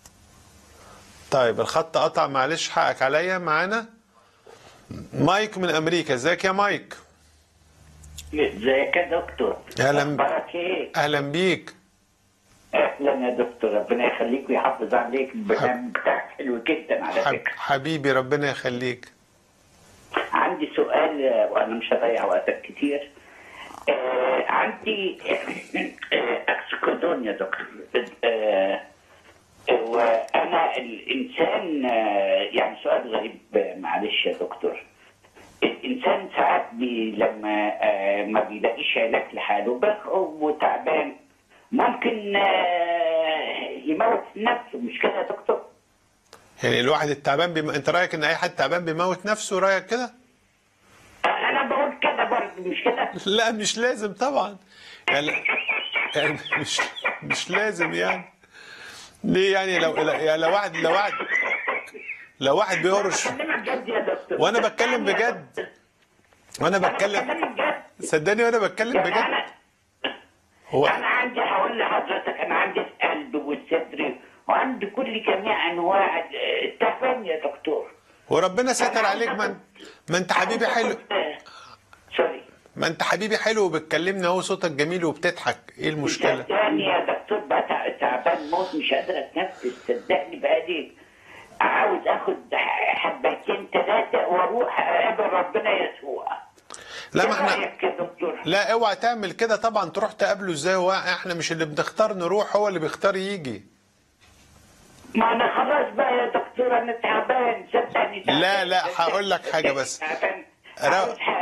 طيب الخط قطع معلش حقك عليا. معانا مايك من امريكا. ازيك يا مايك؟ ازيك يا دكتور؟ اهلا ايه؟ اهلا بيك. اهلا يا دكتور، ربنا يخليك ويحافظ عليك. البرنامج بتاعك حلو جدا على حب... فكره. حبيبي ربنا يخليك. عندي سؤال وانا مش هضيع وقتك كتير. آه عندي اكسكودون يا دكتور. آه وانا الانسان يعني سؤال غريب معلش يا دكتور. الانسان ساعات بي لما ما بيلاقيش علاج لحاله وتعبان ممكن يموت نفسه، مش كده يا دكتور؟ يعني الواحد التعبان بم... انت رايك ان اي حد تعبان بيموت نفسه؟ رايك كده؟ انا بقول كده برضه، مش كده؟ لا مش لازم طبعا يعني, يعني مش مش لازم يعني. ليه يعني؟ لو يعني لو واحد لو واحد لو واحد بيهرش وانا بتكلم بجد وانا بتكلم صدقني وانا بتكلم بجد. هو انا عندي هقول لحضرتك انا عندي القلب والصدر وعندي كل جميع انواع التعبان يا دكتور. وربنا ستر عليك. ما ما انت حبيبي حلو. سوري. ما انت حبيبي حلو وبتكلمني اهو صوتك جميل وبتضحك، ايه المشكله؟ صدقني يا دكتور بقى تعبان موت مش قادر اتنفس. صدقني بقالي عاوز اخد حبتين ثلاثه واروح اقابل ربنا يسوع. لا ما احنا لا اوعى تعمل كده طبعا. تروح تقابله ازاي؟ هو احنا مش اللي بنختار نروح، هو اللي بيختار يجي. ما انا خلاص بقى يا دكتور انا تعبان صدقني. لا لا هقول لك حاجه بس. عاوز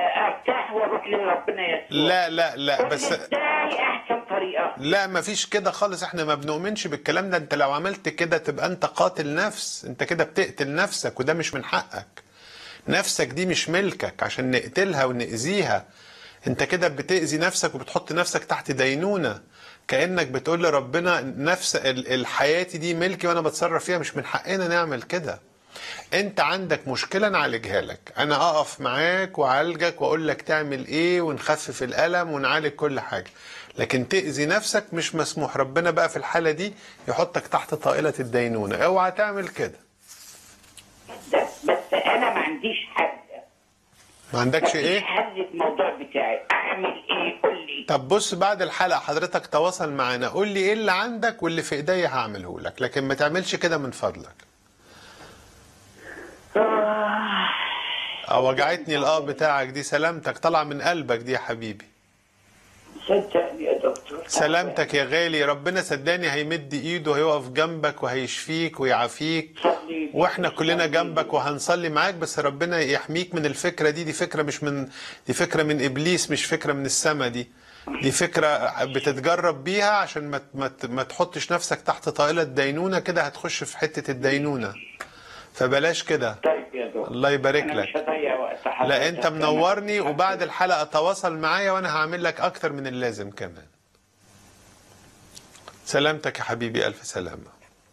ارتاح واروح لربنا يسوع. لا لا لا قول بس لي ازاي احسن طريقه؟ لا مفيش كده خالص، احنا ما بنؤمنش بالكلام ده. انت لو عملت كده تبقى انت قاتل نفس، انت كده بتقتل نفسك وده مش من حقك. نفسك دي مش ملكك عشان نقتلها ونأذيها. انت كده بتأذي نفسك وبتحط نفسك تحت دينونة، كأنك بتقول لربنا نفس الحياة دي ملكي وانا بتصرف فيها، مش من حقنا نعمل كده. انت عندك مشكلة نعالجها لك، انا اقف معاك وعالجك واقول لك تعمل ايه ونخفف الالم ونعالج كل حاجة، لكن تأذي نفسك مش مسموح. ربنا بقى في الحالة دي يحطك تحت طائلة الدينونة، اوعى تعمل كده. بس انا ما عنديش حل. ما عندكش ايه؟ حل الموضوع بتاعي، اعمل ايه؟ قول لي. طب بص، بعد الحلقة حضرتك تواصل معانا، قول لي ايه اللي عندك واللي في ايديا هعمله لك، لكن ما تعملش كده من فضلك. اه وجعتني الاه بتاعك دي، سلامتك طالعه من قلبك دي يا حبيبي. صدقني يا دكتور. سلامتك يا غالي، ربنا صدقني هيمد ايده وهيقف جنبك وهيشفيك ويعافيك، واحنا كلنا جنبك وهنصلي معاك، بس ربنا يحميك من الفكره دي. دي فكره مش من دي فكره من ابليس، مش فكره من السما. دي دي فكره بتتجرب بيها عشان ما ما ما تحطش نفسك تحت طائله دينونه، كده هتخش في حته الدينونه، فبلاش كده. طيب يا دكتور الله يبارك أنا لك. مش هضيع وقت حضرتك. لا انت منورني، وبعد الحلقه تواصل معايا وانا هعمل لك اكتر من اللازم كمان. سلامتك يا حبيبي، الف سلامه.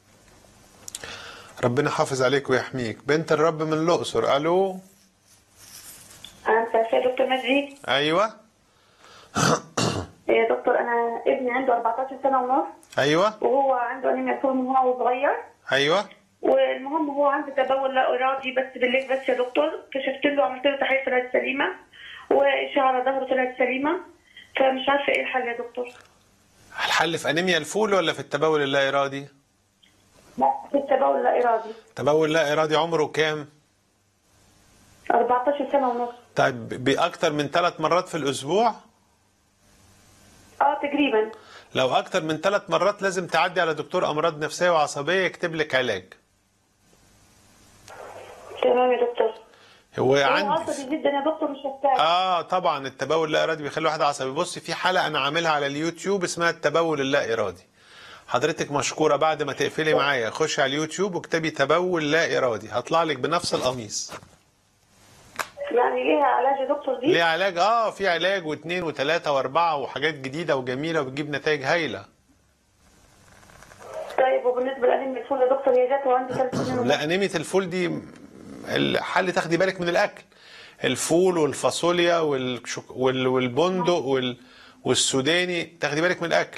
ربنا حافظ عليك ويحميك. بنت الرب من الاقصر، الو. انت يا دكتور مجدي؟ ايوه. يا دكتور انا ابني عنده أربعتاشر سنة ونص. ايوه. وهو عنده انيميا طول من هو صغير. ايوه. والمهم هو عنده تبول لا ارادي بس بالليل بس يا دكتور. كشفت له، عملت له تحاليل طلعت سليمه، واشعه على ظهره طلعت سليمه، فمش عارفه ايه الحل يا دكتور. الحل في انيميا الفول ولا في التبول اللا ارادي؟ لا في التبول اللا ارادي. تبول لا ارادي. عمره كام؟ أربعتاشر سنة ونص. طيب باكتر من ثلاث مرات في الاسبوع؟ اه تقريبا. لو اكتر من ثلاث مرات لازم تعدي على دكتور امراض نفسيه وعصبيه يكتب لك علاج. تمام يا دكتور. هو هو عندي عصبي جدا يا دكتور، مش محتاج. اه طبعا التبول اللا ارادي بيخلي واحد عصبي. بص في حلقه انا عاملها على اليوتيوب اسمها التبول اللا ارادي. حضرتك مشكوره بعد ما تقفلي معايا خشي على اليوتيوب واكتبي تبول لا ارادي، هطلع لك بنفس القميص. يعني ليها علاج يا دكتور دي؟ ليه علاج؟ اه في علاج واثنين وثلاثه واربعه وحاجات جديده وجميله وبتجيب نتائج هايله. طيب وبالنسبه لانيميا الفول يا دكتور، هي جت وعنده ثلاث سنين ونص. لا انيميا الفول دي الحل تاخدي بالك من الاكل. الفول والفاصوليا والشك... وال... والبندق وال... والسوداني، تاخدي بالك من الاكل.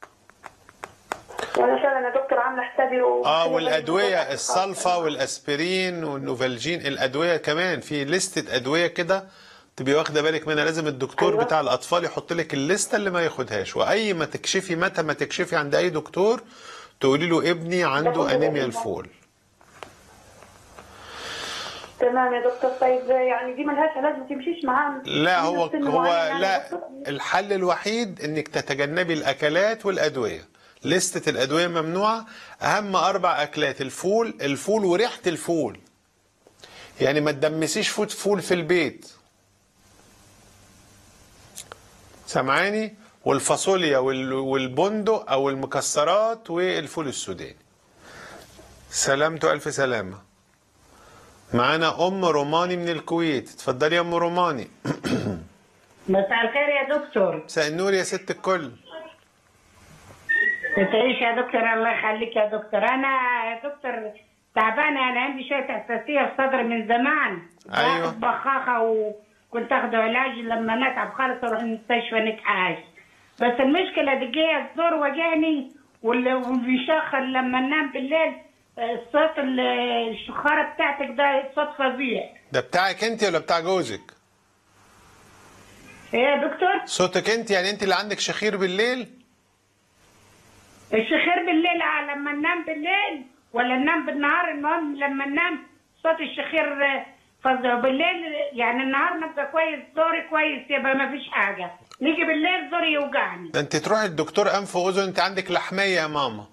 وانا فعلا يا دكتور عامله حسابي و... اه والادويه، الصلفه والاسبرين والنوفالجين، الادويه كمان في لستة ادويه كده تبقي واخده بالك منها. لازم الدكتور أيوة. بتاع الاطفال يحط لك الليسته اللي ما ياخدهاش، واي ما تكشفي متى ما تكشفي عند اي دكتور تقولي له ابني عنده انيميا الفول. تمام يا دكتور. طيب يعني دي ملهاش علاج، ما تمشيش معاه؟ لا هو هو يعني لا الحل الوحيد انك تتجنبي الاكلات والادويه. لستة الادويه ممنوعه. اهم اربع اكلات: الفول، الفول وريحه الفول، يعني ما تدمسيش فوت فول في البيت، سامعاني؟ والفاصوليا والبندق او المكسرات والفول السوداني. سلامته الف سلامه. معانا ام روماني من الكويت، اتفضلي يا ام روماني. مساء الخير يا دكتور. مساء النور يا ست الكل. تعيش يا دكتور، الله يخليك يا دكتور. انا يا دكتور تعبانه، انا عندي شويه حساسيه في صدري من زمان. ايوه. بخاخه وكنت اخد علاج، لما نتعب خالص اروح المستشفى نتعاش. بس المشكله دي جايه الزور وجاني وبيشخر لما ننام بالليل. الصوت الشخاره بتاعتك ده صوت فظيع. ده بتاعك انت ولا بتاع جوزك؟ ايه يا دكتور؟ صوتك انت، يعني انت اللي عندك شخير بالليل؟ الشخير بالليل اه لما ننام بالليل ولا ننام بالنهار، المهم لما ننام صوت الشخير فظيع. بالليل يعني النهار نبقى كويس، زوري كويس يبقى ما فيش حاجه، نيجي بالليل زوري يوجعني. ده انت تروحي الدكتور انف واذن، انت عندك لحميه يا ماما.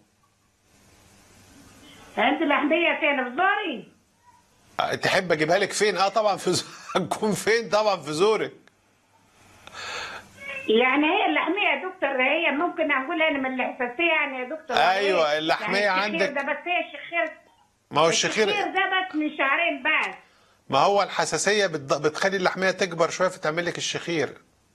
عندي لحميه فين؟ في زوري. تحب اجيبها لك فين؟ اه طبعا في زورك. هتكون فين؟ طبعا في زورك. يعني هي اللحمية يا دكتور، هي ممكن اقول انا من الحساسية يعني يا دكتور؟ ايوه اللحمية يعني عندك. ده بس هي الشخير. ما هو الشخير الشخير ده بس من شهرين بس. ما هو الحساسية بتض- بتخلي اللحمية تكبر شوية فتعمل لك الشخير.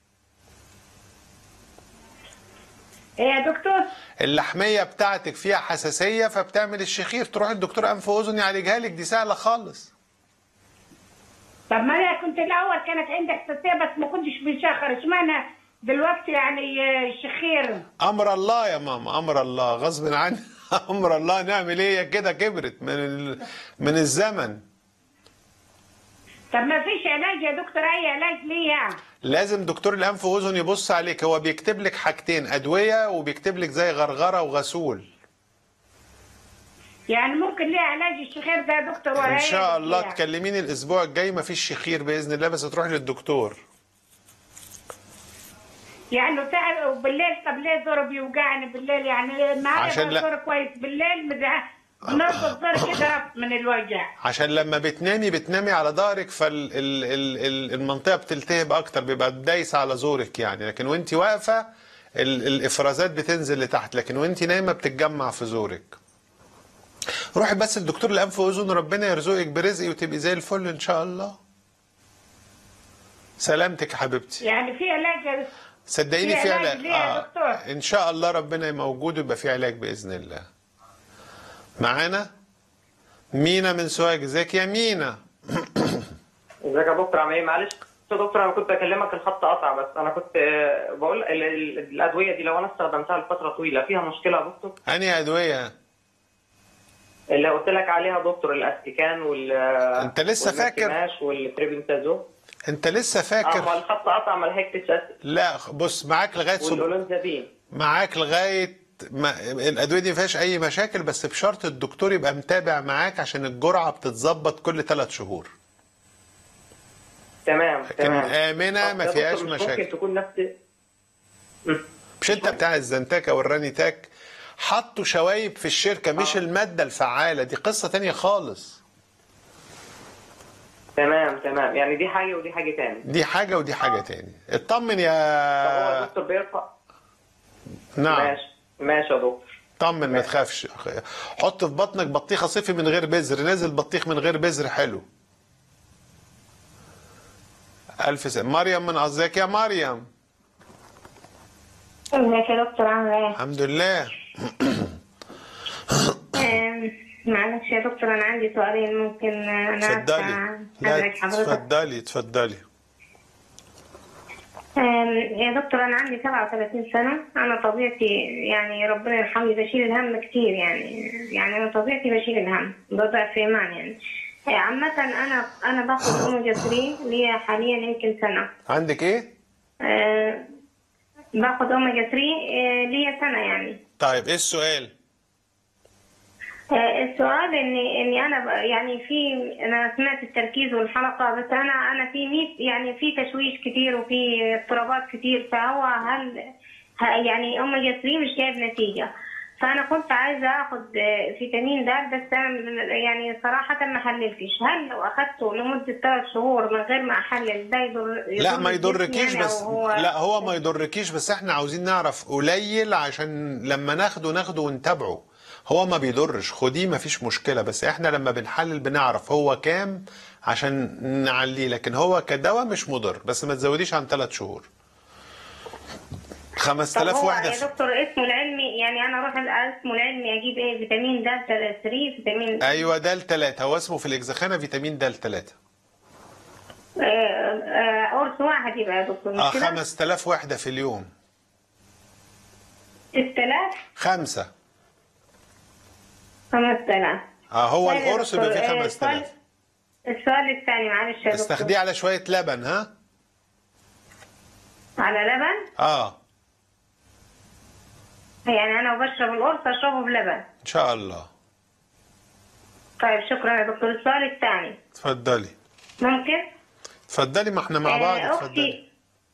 ايه يا دكتور؟ اللحمية بتاعتك فيها حساسية فبتعمل الشخير، تروح الدكتور أنف وأذن يعالجها لك، دي سهلة خالص. طب ما انا كنت الاول كانت عندي حساسية بس ما كنتش بنشخر، اشمعنى دلوقتي يعني الشخير؟ أمر الله يا ماما، أمر الله غصب عني. أمر الله، نعمل إيه؟ كده كبرت من ال... من الزمن. طب ما فيش علاج يا دكتور؟ اي علاج ليها؟ لازم دكتور الأنف وأذن يبص عليك، هو بيكتب لك حاجتين، أدوية وبيكتب لك زي غرغرة وغسول. يعني ممكن ليها علاج الشخير ده يا دكتور ولا إن إيه؟ شاء الله ليها؟ تكلميني الأسبوع الجاي، مفيش شخير بإذن الله، بس تروحي للدكتور. يعني ساعة بالليل، طب ليه زوري بيوجعني بالليل؟ يعني النهار عشان لا- زوري كويس، بالليل مزع- بنربط زوري كده من الوجع. عشان لما بتنامي بتنامي على ظهرك فالمنطقه بتلتهب اكتر، بيبقى دايس على زورك يعني، لكن وانت واقفه ال- الافرازات بتنزل لتحت، لكن وانت نايمه بتتجمع في زورك. روحي بس لدكتور الانف واذن، ربنا يرزقك برزق وتبقي زي الفل ان شاء الله. سلامتك يا حبيبتي. يعني في علاج؟ صدقيني في في علاج علاج. ليه يا دكتور؟ ان شاء الله ربنا موجود ويبقى في علاج باذن الله. معانا مينا من سوهاج. ازيك يا مينا؟ ازيك يا دكتور عامل ايه؟ معلش يا دكتور انا كنت بكلمك الخط قطع، بس انا كنت آه، بقول ال- ال- الادويه دي لو انا استخدمتها لفتره طويله فيها مشكله يا دكتور؟ انهي ادويه؟ اللي قلت لك عليها دكتور، الاستيكان وال انت لسه فاكر؟ والماكيناش والتريبنتازول. انت لسه اه فاكر؟ ما الخط قطع ما لحقتش اسال. لا بص، معاك لغايه سب... والاولونزابين معاك لغايه ما... الادويه دي ما فيهاش اي مشاكل، بس بشرط الدكتور يبقى متابع معاك عشان الجرعه بتتظبط كل ثلاث شهور. تمام لكن تمام. امنه طب ما يا فيهاش دكتور مش مشاكل. ممكن تكون نفس مش انت بتاع الزنتاك او الرانيتاك حطوا شوايب في الشركه، مش الماده الفعاله، دي قصه تانية خالص. تمام تمام، يعني دي حاجه ودي حاجه تاني. دي حاجه ودي حاجه تاني. اطمن طب هو يا الدكتور بيرفع؟ نعم. ماشي ماشي يا دكتور. طمن ما تخافش. حط في بطنك بطيخه صيفي من غير بذر، نازل بطيخ من غير بذر حلو. الف سلامه. مريم من ازيك يا مريم؟ ازيك يا دكتور عامل ايه؟ الحمد لله. آم، معلش يا دكتور انا عندي سؤالين ممكن انا اتفضلي. لا حضرتك حضرتك اتفضلي اتفضلي. آم، يا دكتور انا عندي سبعة وثلاثين سنة. انا طبيعتي يعني ربنا يرحمني بشيل الهم كتير، يعني يعني انا طبيعتي بشيل الهم بضعف ايمان يعني. آه، عامة انا انا باخد اوميجا ثلاثة ليا حاليا يمكن سنة. عندك ايه؟ آه، باخد اوميجا ثلاثة آه، ليا سنة يعني. طيب ايه السؤال؟ آه، السؤال اني اني انا ب- يعني في انا سمعت التركيز والحلقه، بس انا انا في ميت يعني في تشويش كتير وفي اضطرابات كتير، فهو هل ه- يعني اوميجا ثلاثة مش جايب نتيجه، فانا كنت عايزه اخد آه، فيتامين د، بس انا يعني صراحه ما حللتش. هل لو اخدته لمده ثلاث شهور من غير ما احلل ده يضر؟ لا ما يضركيش، يعني بس هو لا هو ما يضركيش، بس احنا عاوزين نعرف قليل عشان لما ناخده ناخده ونتابعه. هو ما بيضرش، خديه ما فيش مشكلة، بس احنا لما بنحلل بنعرف هو كام عشان نعليه، لكن هو كدواء مش مضر، بس ما تزوديش عن ثلاث شهور. طب خمسة آلاف هو واحدة يا في... دكتور اسمه العلمي يعني انا اروح اسمه العلمي اجيب ايه؟ فيتامين د ثلاثة فيتامين ايوه د ثلاثة، هو اسمه في الاجزخانة فيتامين د ثلاثة. آه، آه، قرص واحد يبقى يا دكتور مش اه كده؟ خمسة آلاف وحدة في اليوم. ستة آلاف؟ خمسة. خمسة آلاف. اه هو طيب يا القرص دكتور، بيبقى فيه آه، خمسة آلاف. السؤال الثاني معلش يا دكتور. استخديه على شوية لبن. ها؟ على لبن؟ اه يعني انا وبشرب القرص اشربه بلبن؟ ان شاء الله. طيب شكرا يا دكتور. السؤال الثاني اتفضلي ممكن؟ اتفضلي، ما احنا مع بعض. آه، اتفضلي. اختي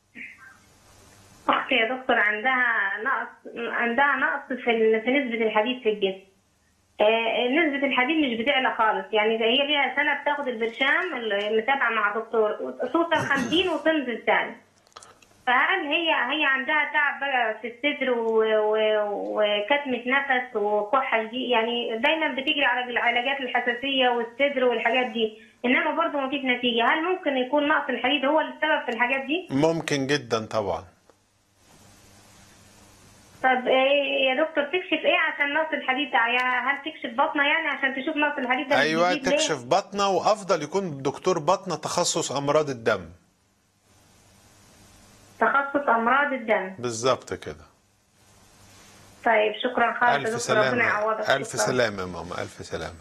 اختي يا دكتور عندها نقص عندها نقص في ال- في نسبة الحديد في الجسم. آه، نسبة الحديد مش بتعلى خالص، يعني هي ليها سنة بتاخد البرشام المتابعة مع دكتور توصل خمسين وتنزل تاني. فهل هي هي عندها تعب بقى في الصدر و- و- وكتمة نفس وكحة دي، يعني دايما بتجري على العلاجات الحساسية والصدر والحاجات دي، انما برضه مفيش نتيجة. هل ممكن يكون نقص الحديد هو السبب في الحاجات دي؟ ممكن جدا طبعا. طب إيه يا دكتور تكشف ايه عشان نقص الحديد ده؟ يعني هل تكشف بطنه يعني عشان تشوف نقص الحديد ده؟ ايوه بيزيد ليه؟ تكشف بطنه، وافضل يكون دكتور بطنه تخصص امراض الدم. تخصص امراض الدم. بالظبط كده. طيب شكرا خالص يا الف دكتور، ربنا سلامه. يعوضك. الف شكراً. سلامه يا ماما، الف سلامه.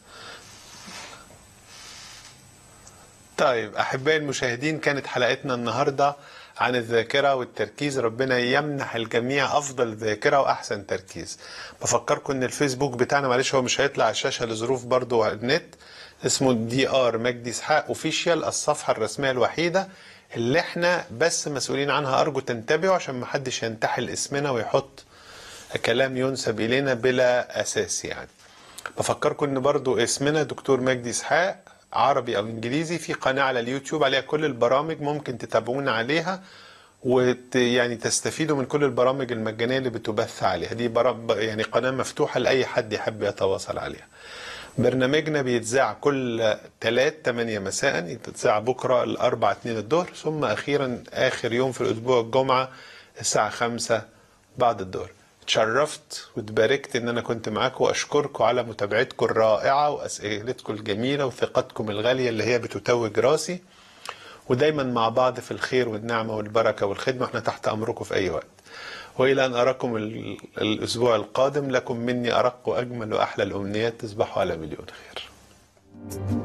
طيب احبائي المشاهدين، كانت حلقتنا النهارده عن الذاكره والتركيز. ربنا يمنح الجميع افضل ذاكره واحسن تركيز. بفكركم ان الفيسبوك بتاعنا معلش هو مش هيطلع على الشاشه لظروف برضو على النت، اسمه دي ار مجدي اسحاق اوفيشال، الصفحه الرسميه الوحيده اللي احنا بس مسؤولين عنها. ارجو تنتبهوا عشان ما حدش ينتحل اسمنا ويحط كلام ينسب الينا بلا اساس يعني. بفكركم ان برضو اسمنا دكتور مجدي اسحاق، عربي او انجليزي، في قناه على اليوتيوب عليها كل البرامج، ممكن تتابعونا عليها وت يعني تستفيدوا من كل البرامج المجانيه اللي بتبث عليها. دي برامج يعني قناه مفتوحه لاي حد يحب يتواصل عليها. برنامجنا بيتذاع كل ثلاث ثمانية مساء، يتذاع بكره الاربع اتنين الظهر، ثم اخيرا اخر يوم في الاسبوع الجمعه الساعه خمسة بعد الظهر. اتشرفت واتباركت ان انا كنت معاكم، واشكركم على متابعتكم الرائعه واسئلتكم الجميله وثقتكم الغاليه اللي هي بتتوج راسي. ودايما مع بعض في الخير والنعمه والبركه والخدمه، احنا تحت امركم في اي وقت. والى ان اراكم الاسبوع القادم، لكم مني ارق واجمل واحلى الامنيات. تصبحوا على مليون خير.